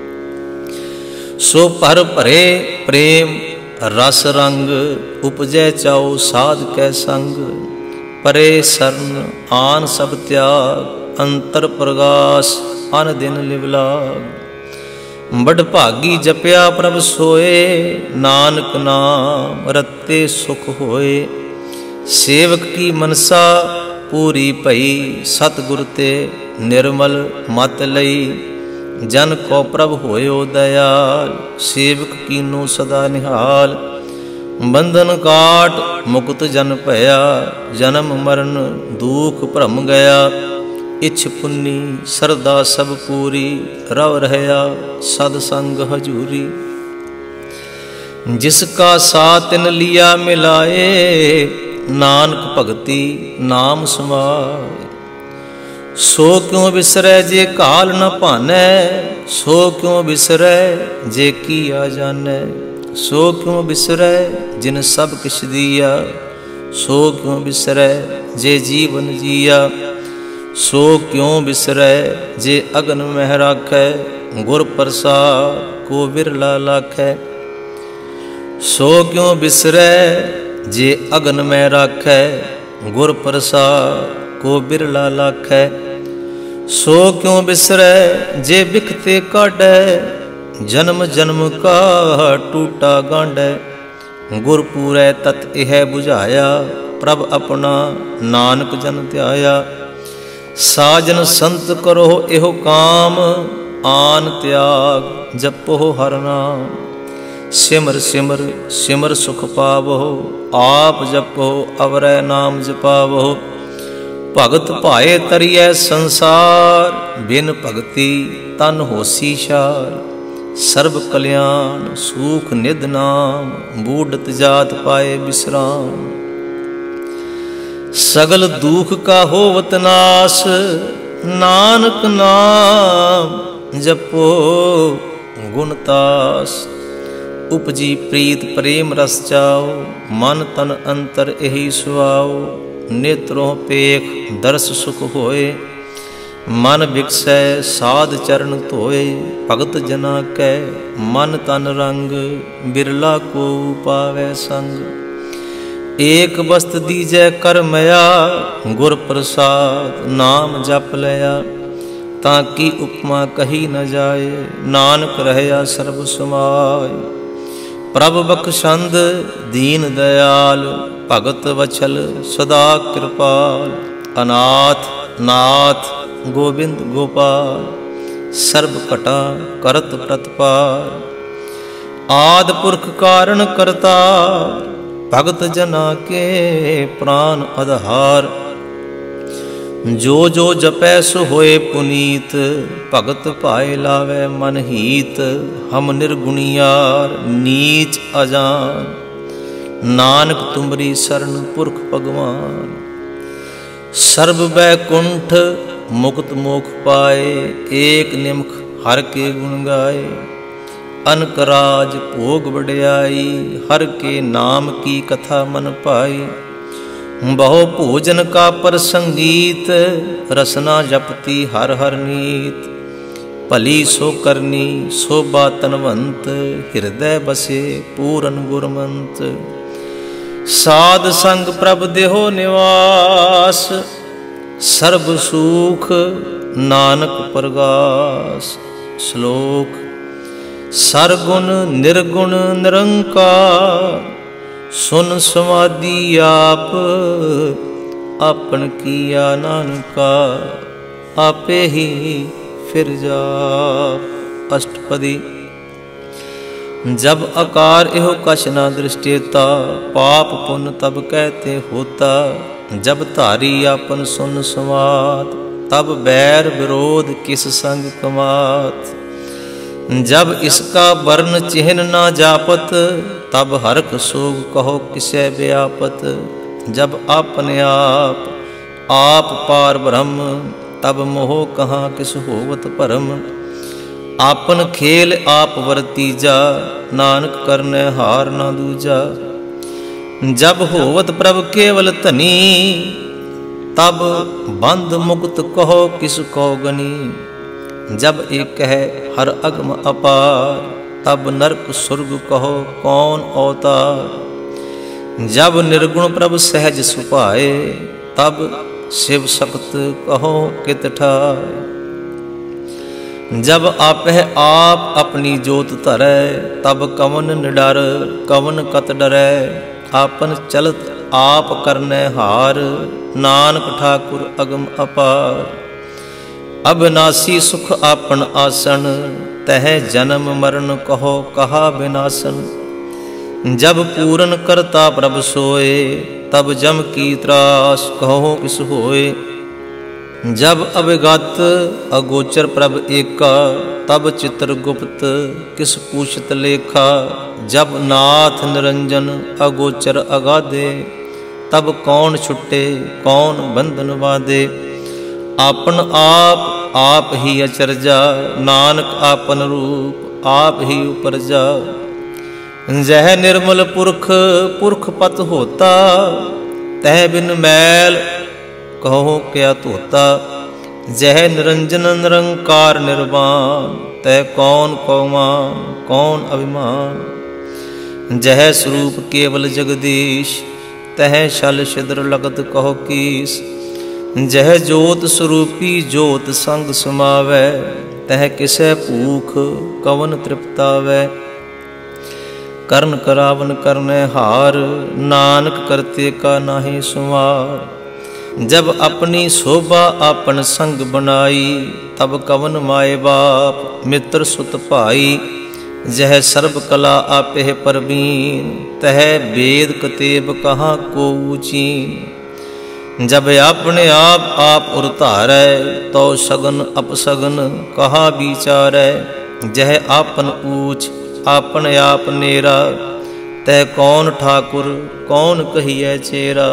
सो पर भरे प्रेम रस रंग, उपजै चाओ साध कै संग। परे शरण आन सब त्याग, अंतर प्रगास अन दिन लिवलाग। बड़ भागी जपया प्रभ सोए, नानक नाम रत्ते सुख होए। सेवक की मनसा पूरी भई, सतगुर ते निर्मल मत लई। जन को प्रभ होयो दयाल, सेवक कीनो सदा निहाल। बंधन काट मुक्त जन भया, जन्म मरण दुख भ्रम गया। इछ पुन्नी सरदा सब पूरी, रव रहया सद संग हजूरी। जिसका साथ तिन लिया मिलाए, नानक भगति नाम समाए। सो क्यों बिसरै जे काल न भानै, सो क्यों बिसरै जे किया जानै। सो क्यों बिसरै जिन सब किछ दिया, सो क्यों बिसरै जे जीवन जिया। सो क्यों बिसरै जे अगन मह राखै, गुर प्रसाद को बिरला लाखै। सो क्यों बिसरै जे अगन में राखै, गुर प्रसाद को बिरला लाखै। सो क्यों बिसरै जे बिखते काढै, जन्म जन्म का टूटा गांढै। गुर पूरै तत इह बुझाया, प्रभ अपना नानक जन ध्याया। साजन संत करो एहो काम, आन त्याग जपो हर नाम। सिमर सिमर सिमर सुख पावो, आप जपो अवरै नाम जपावो। भगत भाए तरिए संसार, बिन भगति तन होसी शार। सर्व कल्याण सुख निध नाम, बूढ़त जात पाए विश्राम। सगल दुख का होवत नाश, नानक नाम जपो गुणतास। उपजी प्रीत प्रेम रस चाओ, मन तन अंतर एही सुआओ। नेत्रों पेख दर्श सुख होए, मन बिकसै साध चरण धोए। भगत जना कै मन तन रंग, बिरला को पावै संग। एक वस्त दीजै कर मया, गुर प्रसाद नाम जप लया। ताकि उपमा कही न जाए, नानक रहया सर्ब समाय। प्रभ बख्शंद दीन दयाल, भगत वछल सदा कृपाल। अनाथ नाथ गोविंद गोपाल, सर्ब कटा करत प्रतपाल। आद पुरख कारण करता, भगत जना के प्राण आधार। जो जो जपै सो होए पुनीत, भगत पाए लावै मन हीत। हम निर्गुणियार नीच अजान, नानक तुमरी शरण पुरख भगवान। सर्व बैकुंठ मुक्त मोख पाए, एक निमख हर के गुण गाए। अनक राज भोग बड़याई, हर के नाम की कथा मन पाई। बहु भोजन का प्रसंगीत, रसना जपती हर हर नीत। भली सो करनी शोभा तनवंत, हृदय बसे पूरन गुरमंत। साध संग प्रभ देहो निवास, सर्ब सुख नानक प्रगास। श्लोक सरगुण निर्गुण निरंकार, सुन समाधि आप। आपन किया नानका, आपे ही फिर जाप। अष्टपदी जब आकार एहो कछ न दृष्टेता, पाप पुण्य तब कहते होता। जब धारी आपन सुन संवाद, तब बैर विरोध किस संग कमात। जब इसका वर्ण चिन्ह न जापत, तब हरख सोग कहो किसे व्यापत। जब अपने आप पार ब्रह्म, तब मोह कहाँ किस होवत परम। आपन खेल आप वर्तीजा, नानक करने हार ना दूजा। जब होवत प्रभ केवल धनी, तब बंध मुक्त कहो किस को गनी। जब एक है हर अगम अपार, तब नरक स्वर्ग कहो कौन अवतार। जब निर्गुण प्रभ सहज सुपाए, तब शिव शक्त कहो कित ठाय। जब आपह आप अपनी जोत धरै, तब कवन निडर कवन कत डरै। आपन चलत आप करने हार, नानक ठाकुर अगम अपार। अविनाशी सुख आपन आसन, तह जन्म मरण कहो कहा विनाशन। जब पूरन करता प्रभ सोए, तब जम की त्रास कहो किस होए। जब अभिगत अगोचर प्रभ एका, तब चित्रगुप्त किस पूछत लेखा। जब नाथ निरंजन अगोचर अगाधे, तब कौन छुटे कौन बंधन बाधे। आपन आप ही अचरजा, नानक आपन रूप आप ही उपरजा। जह निर्मल पुरख पुरख पत होता, तह बिन मैल कहो क्या तोता। जह निरंजन निरंकार निर्वाण, तह कौन कौमान कौन अभिमान। जह स्वरूप केवल जगदीश, तह छल छिद्र लगत कहो कीस। जह जोत स्वरूपी जोत संग समावै, तह किसै भूख कवन तृप्तावै। करण करावन करने हार, नानक करते का नाहि सुमार। जब अपनी शोभा आपन संग बनाई, तब कवन माए बाप मित्र सुत भाई। जह सर्व कला आपे परवीन, तह वेद कतेब कहाँ को चीन। जब अपने आप उरतारै, तो सगन अपसगन कहाँ विचारै। जह आपन ऊच आपन आप नेरा, तह कौन ठाकुर कौन कहिए चेरा।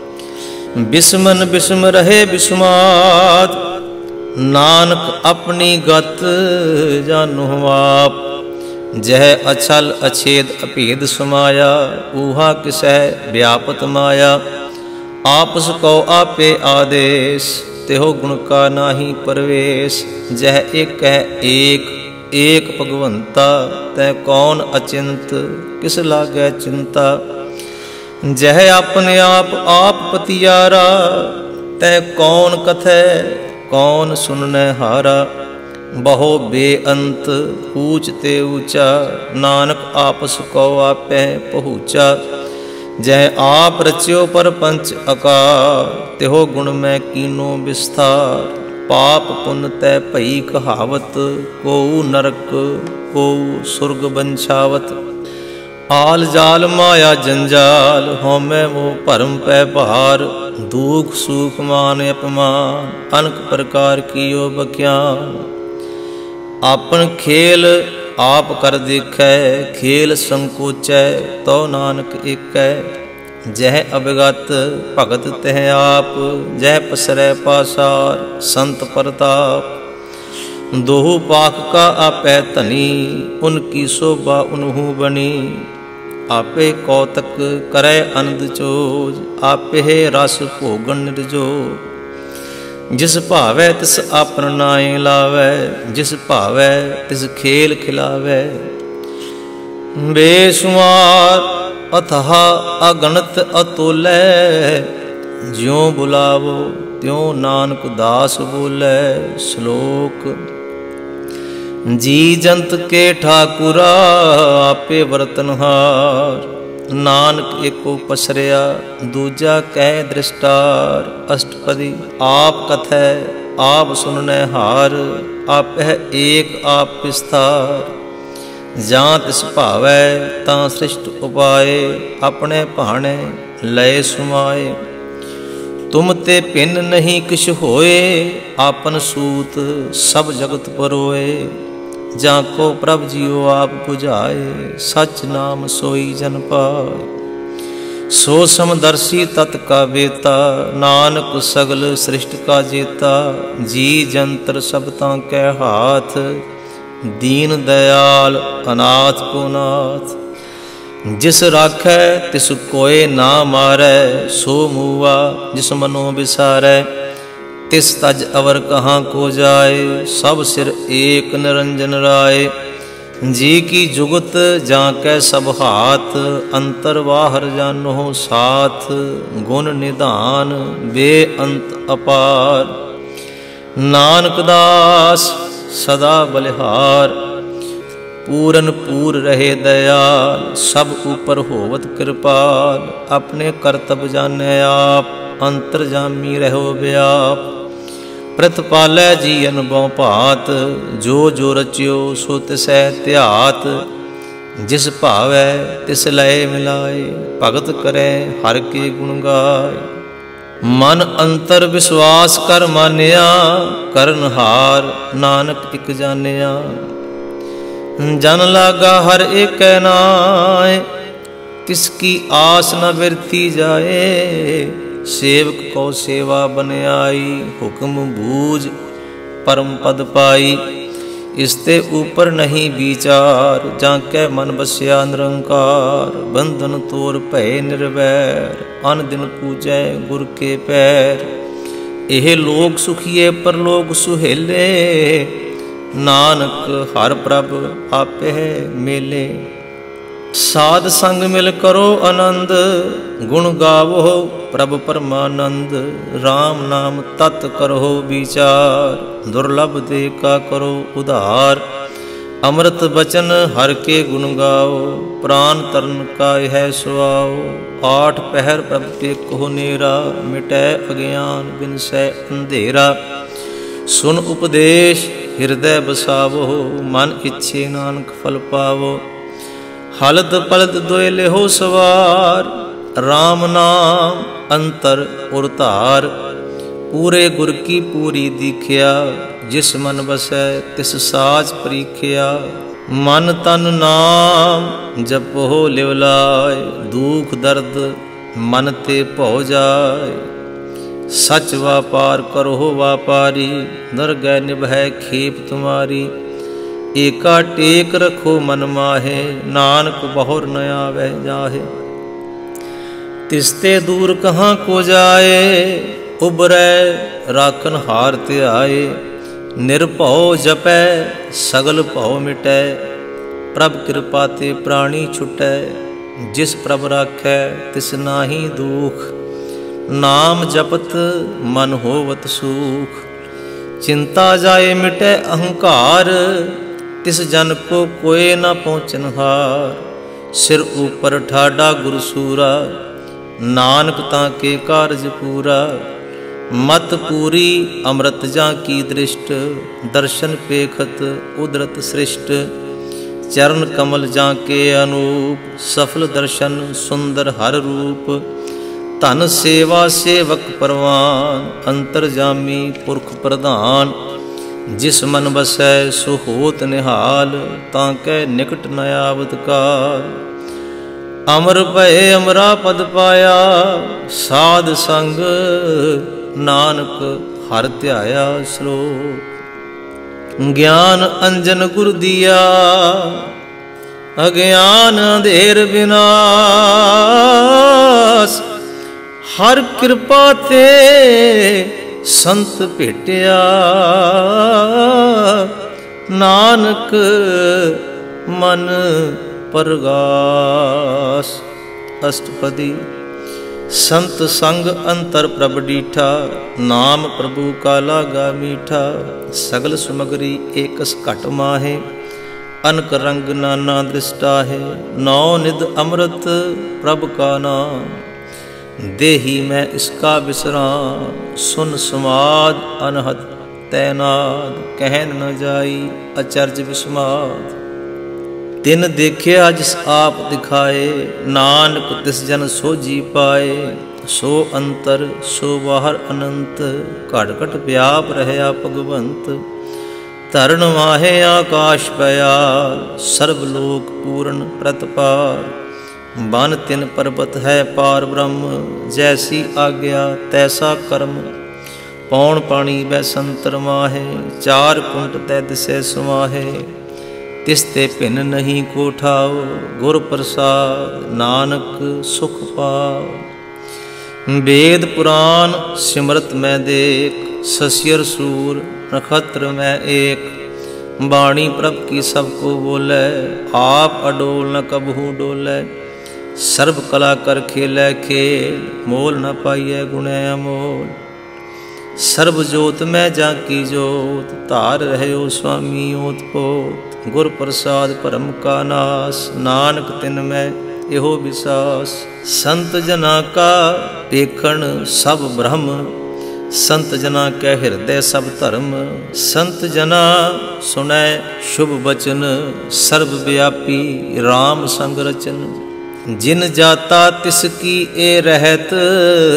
बिस्मन बिस्म रहे बिस्मात, नानक अपनी गत जानो आप। जह अछल अछेद अभेद समाया, ऊहा किसै व्यापत माया। आपस को आपे आदेश, तेहो गुण का नाहि परवेश। जह एक है एक एक भगवंता, तह कौन अचिंत किस लागै चिंता। जह अपने आप पतियारा, तह कौन कथै कौन सुनने हारा। बहु बेअंत ऊंचते ऊंचा, नानक आपस को आपे पहुँचा। जह आप रच्यो परपंच आकार, तेहो गुण में कीनो विस्तार। पाप पुण्य तय भई कहावत, कोउ नरक कोउ सुर्ग बंछावत। आल जाल माया जंजाल, होमै मोह भरम पै भार। दुख सुख मान अपमान, अनक प्रकार कियो बख्यान। आपन खेल आप कर देखै, खेल संकोचै तो नानक एकै। जह अभिगत भगत तह आप, जह पसरै पासार संत परताप। दोहु पाख का आपै धनी, उनकी शोभा उनहु बनी। आपे कौतक करै आनंद चोज, आपे रस भोगन निर्जोग। जिस भावै तिस आपन नाए लावै, जिस भावै तिस खेल खिलावै। बेशुमार अथाह अगणत अतोलै, ज्यों बुलावो त्यों नानक दास बोलै। श्लोक जी जंत के ठाकुरा, आपे बरतनहार। नानक एको पसरिया, दूजा कह दृष्टार। अष्टपदी आप कथै आप सुनने हार, आपह एक आप विस्तार। जां तिस भावै तां सृष्ट उपाए, अपने भाणे लय सुमाए। तुम ते भिन्न नहीं किछ होए, आपन सूत सब जगत परोए। जाको प्रभ जियो आप बुझाए, सच नाम सोई जन पाए। सो समदर्शी तत् का बेता, नानक सगल सृष्ट का जेता। जी जंतर सब तां कै हाथ, दीन दयाल अनाथ को नाथ। जिस राखै तिस कोय ना मारै, सो मूआ जिस मनो बिसारै। तिस तज अवर कहाँ को जाए, सब सिर एक निरंजन राय। जी की जुगत जाकै सब हाथ, अंतर बाहर जानो साथ। गुण निधान बेअंत अपार, नानक दास सदा बलिहार। पूरन पूर रहे दयाल, सब ऊपर होवत कृपाल। अपने कर्तव्य जाने आप, अंतर्जामी रहो व्याप। प्रतिपालै जी अनुभव भात, जो जो रच्यो सो तिसै ध्यात। जिस भावै तिस लय मिलाए, भगत करे हर के गुण गाय। मन अंतर विश्वास कर मानिया, करनहार नानक इक जानिया। जन लागा हर एक नाय, तिसकी आस न बिरती जाए। सेवक को सेवा बन आई, हुक्म बूझ परम पद पाई। इसते ऊपर नहीं विचार, जाके मन बस्या निरंकार। बंधन तोर भय निर्वैर, अन दिन पूजै गुर के पैर। एह लोक सुखिए परलोक सुहेले, नानक हर प्रभ आपे मेले। साध संग मिल करो आनंद, गुण गावो प्रभु परमानंद। राम नाम तत् करो विचार, दुर्लभ दे का करो उधार। अमृत बचन हर के गुण गाओ, प्राण तरन का है सुआओ। आठ पहर प्रभु के को नेरा, मिटै अज्ञान बिनसै अंधेरा। सुन उपदेश हृदय बसावो, मन इच्छे नानक फल पावो। हलद पलद दोय लेहो सवार, राम नाम अंतर उर धार। पूरे गुर की पूरी दीख्या, जिस मन बसै तिस साच परीख्या। मन तन नाम जपो लिव लाय, दुख दर्द मन ते भौ जाय। सच व्यापार करो व्यापारी, दरगह निभै खेप तुम्हारी। एका टेक रखो मन माहे, नानक बहुर न आवे जाहे। तिसते दूर कहाँ को जाए, उबरै राखन हार ते आए। निरभौ जपै सगल भौ मिटै, प्रभ कृपा ते प्राणी छुटै। जिस प्रभ राखै तिस नाहि दुख, नाम जपत मन होवत सुख। चिंता जाए मिटै अहंकार, तिस जन को कोय न पहुँचन हार। सिर ऊपर ठाडा गुरसूरा, नानक ताके कारज पूरा। मत पूरी अमृत जा की दृष्ट, दर्शन पेखत उदरत सृष्ट। चरण कमल जा के अनूप, सफल दर्शन सुंदर हर रूप। धन सेवा सेवक परवान, अंतरजामी पुरख प्रधान। जिस मन बसै सो होत निहाल, ताकै निकट न आवत काल। अमर भय अमरा पद पाया, साध संग नानक हर ध्याया श्लोक। ज्ञान अंजन गुर दिया, अज्ञान अंधेर विनाश। हर कृपा ते संत भेटिया, नानक मन परगास। अष्टपदी। संत संग अंतर प्रभ डीठा, नाम प्रभु का लागा मीठा। सगल सुमगरी एकस घट माहे, अनक रंग नाना दृष्टा है। नौ निध अमृत प्रभ का नाम, देही मैं इसका विश्राम। सुन समाद अनहद तैनाद, कहन न जाई अचर्ज विस्माद। तिन देखिया जिस आप दिखाए, नानक तिस जन सो जी पाए। सो अंतर सो बाहर अनंत, घट घट व्याप रहया भगवंत। धरण माहे आकाश पयाल, सर्वलोक पूर्ण प्रतपाल। बन तिन पर्वत है पार ब्रह्म, जैसी आज्ञा तैसा कर्म। पौन पानी बै संतर माहे, चार कुंट तै दिसै सुमाहे। तिसते भिन्न नहीं को ठाओ, गुर प्रसाद नानक सुख पाओ। वेद पुराण सिमरत मैं देख, ससियर सूर नक्षत्र मैं एक। बाणी प्रभ की सबको बोले, आप अडोल न कबहू डोले। सर्व कला कर खेलै खेल, मोल न पाइयै गुणै अमोल। सर्व जोत में जाकी जोत, धार रह्यो स्वामी ओत पोत। गुर प्रसाद परम का नास, नानक तिन में एहो विसास। संत जना का देखण सब ब्रह्म, संत जना कै हृदय सब धर्म। संत जना सुनै शुभ बचन, सर्वव्यापी राम संग रचन। जिन जाता तिसकी ए रहत,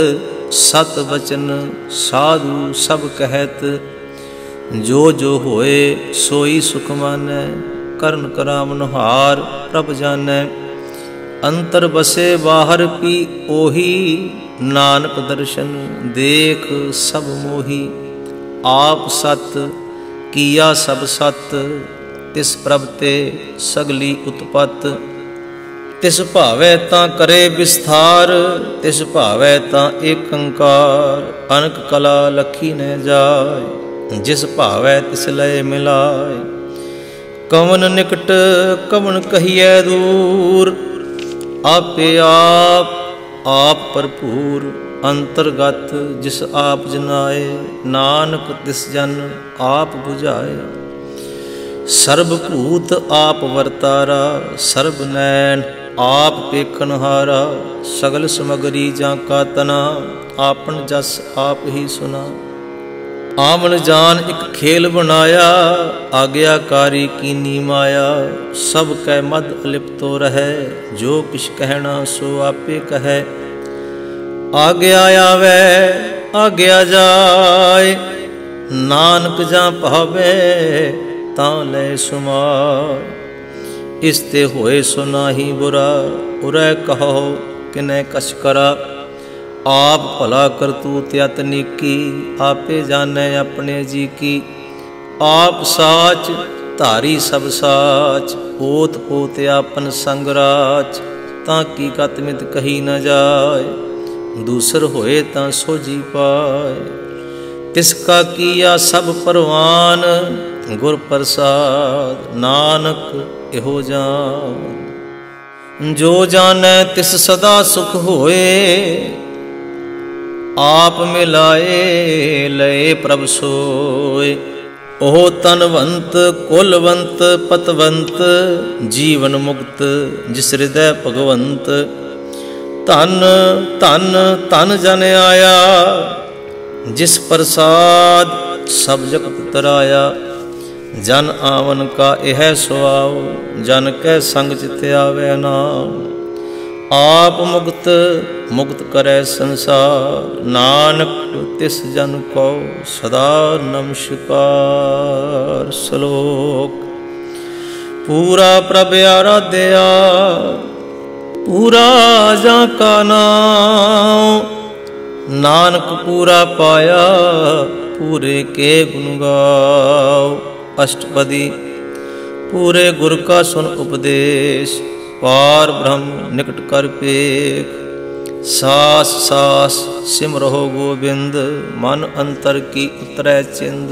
सत बचन साधु सब कहत, जो जो होए सोई सुख मानै, करन करावन हार प्रभ जानै। अंतर बसे बाहर पी ओही, नानक दर्शन देख सब मोही। आप सत किया सब सत, तिस प्रभ ते सगली उत्पत। तिस भावै तां करे विस्तार, तिस भावै तां एक अंकार। अनक कला लखी न जाय, जिस भावै तिस लय मिलाय। कवन निकट कवन कहिए दूर, आपे आप भरपूर। अंतरगत जिस आप जनाए, नानक तिस जन आप बुझाए। सर्वभूत आप वर्तारा, सर्ब नैन आप पेखनहारा। सगल समगरी जाका तना, आपन जस आप ही सुना। आवन जान एक खेल बनाया, आज्ञाकारी कीनी माया। सब कै मद अलिप्तो रहे, जो किछ कहना सो आपे कहे। आज्ञा आवे आज्ञा जाय, नानक जा पावे तां ले सुमाय। इसते होए सो नाहि बुरा, उरै कहो किनै कछ करा। आप भला करतूत अत नीकी, आपे जानै अपने जी की। आप साच धारी सब साच, ओत पोत आपन संग राच। ताकि कत मित कही न जाय, दूसर होए तां सोझी पाए। तिसका किया सब परवान, गुर प्रसाद नानक इहो जान। जो जानै तिस सदा सुख होए, आप मिलाए लए प्रभ सोए। ओह तनवंत कुलवंत पतवंत, जीवन मुक्त जिस हृदय भगवंत। धन धन धन जन आया, जिस प्रसाद सब जगत तराया। जन आवन का यह सुआओ, जन कै संग चित आवे नाम। आप मुक्त मुक्त करे संसार, नानक तिस जन को सदा नमस्कार। श्लोक। पूरा प्रभ आराध्या, पूरा जाका नाम। नानक पूरा पाया, पूरे के गुण गाओ। अष्टपदी। पूरे गुर का सुन उपदेश, पार ब्रह्म निकट कर पेख। सास सास सिमरहो गोबिंद, मन अंतर की उतरै चिंद।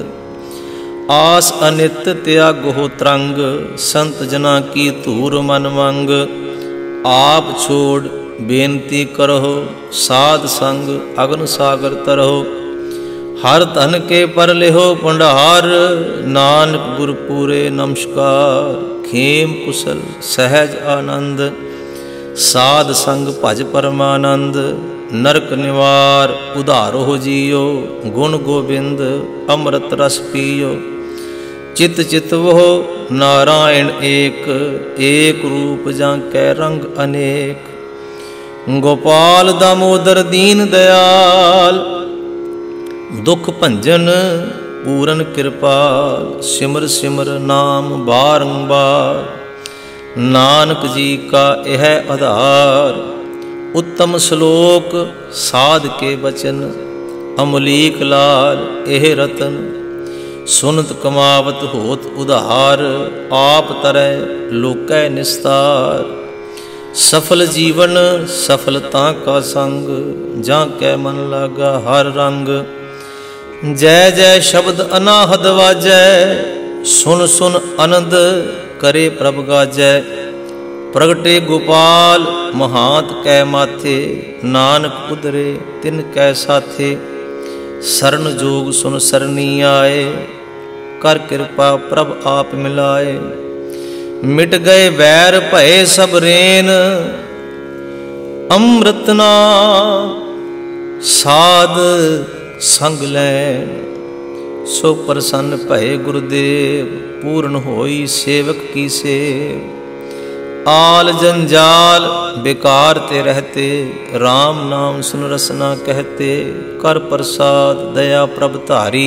आस अनित त्यागो तरंग, संत जना की धूर मन मंग। आप छोड़ बेनती करहो, साध संग अग्न सागर तरहो। हर धन के पर लेहो भंडार, नानक गुर पूरे नमस्कार। खेम कुशल सहज आनंद, साध संग भज परमानंद। नरक निवार उधारो जियो, गुण गोबिंद अमृत रस पियो। चित चित वो नारायण एक, एक रूप जाकै रंग अनेक। गोपाल दामोदर दीन दयाल, दुख भंजन पूरन कृपाल। सिमर सिमर नाम बारंबार, नानक जी का यह आधार। उत्तम श्लोक साध के बचन, अमलीक लाल यह रतन। सुनत कमावत होत उधार, आप तरह लोकै निस्तार। सफल जीवन सफलता का संग, जाकै मन लागा हर रंग। जय जय शब्द अनाहद वाजै, सुन सुन आनंद करे प्रभ गाजै। प्रगटे गोपाल महांत कै माथे, नानक उदरे तिन कै साथे। शरण जोग सुन सरनी आए, कर कृपा प्रभ आप मिलाए। मिट गए बैर भय सब रेन, अमृत नाम साध संग लैन। सो प्रसन्न भय गुरुदेव, पूर्ण होई सेवक की सेव। आल जंजाल बेकार ते रहते, राम नाम सुन रसना कहते। कर प्रसाद दया प्रभ धारी,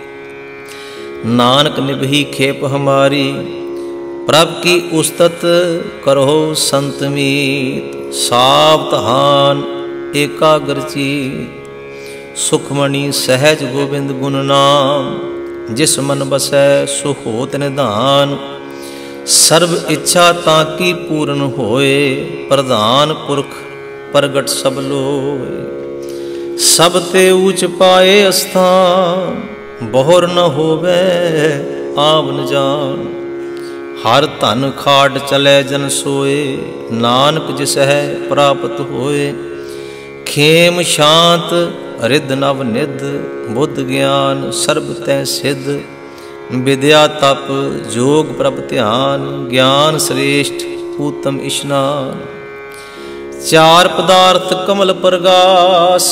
नानक निभही खेप हमारी। प्रभ की उस्तत करो संत मीत, सावधान एकाग्र चीत। सुखमणि सहज गोबिंद गुण नाम, जिस मन बसै सो होत निधान। सर्व इच्छा ताकी पूर्ण होए, प्रधान पुरख प्रगट सब लोए। सब ते ऊंच पाए स्थान, बहुर न होवे आवन जान। हर धन खाट चले जन सोए, नानक जिस है प्राप्त होए। खेम शांत रिद नव निध, बुद्ध ज्ञान सर्ब तै सिद्ध। विद्या तप जोग प्रभ ध्यान, ज्ञान श्रेष्ठ उत्तम स्नान। चार पदार्थ कमल प्रगास,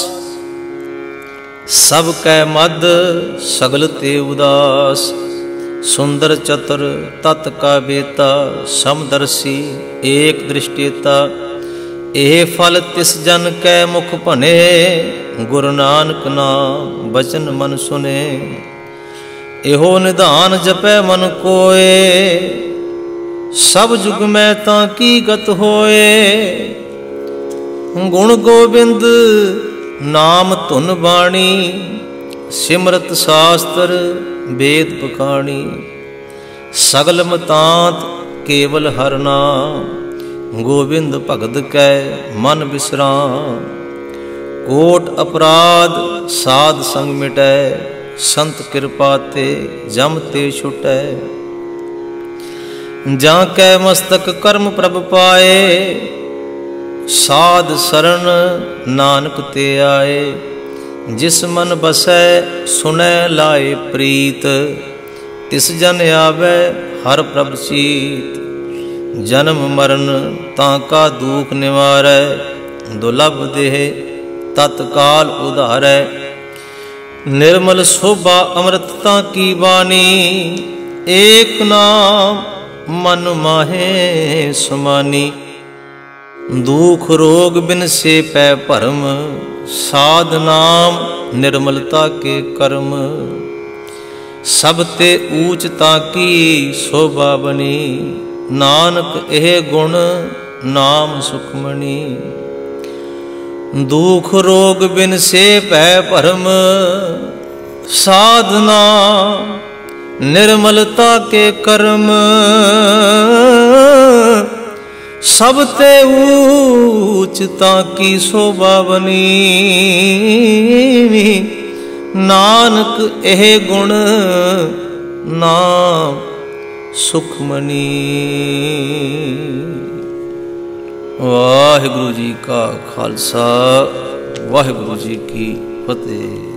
सब कै मद सगल ते उदास। सुंदर चतुर तत् का बेता, समदर्शी एक दृष्टेता। एह फल तिस जन कै मुख भने, गुरु नानक नाम बचन मन सुने। एहो निधान जपै मन कोए, सब जुग में ताकी गत होए। गुण गोबिंद नाम धुन बाणी, सिमरत शास्त्र वेद पखाणी। सगल मतांत केवल हर नाम, गोबिंद भगत कै मन विश्राम। कोट अपराध साध संग मिटै, संत कृपा ते जम ते छुटै। जां कै मस्तक कर्म प्रभ पाए, साध शरण नानक ते आए। जिस मन बसै सुनै लाए प्रीत, तिस जन आवे हर प्रभ चीत। जन्म मरण ताका दुख निवारै, दुर्लभ देह तत्काल उधारै। निर्मल शोभा अमृतता की वाणी, एक नाम मन माहे सुमानी। दुख रोग बिन से पै भरम, साध नाम निर्मलता के कर्म। सब ते ऊंचता की शोभा बनी, नानक एह गुण नाम सुखमणि। दुख रोग बिन से पै भरम, साधना निर्मलता के कर्म। सब ते ऊंचता की शोभा बनी, नानक एह गुण नाम सुखमणि। वाहिगुरु जी का खालसा, वाहिगुरु जी की फतेह।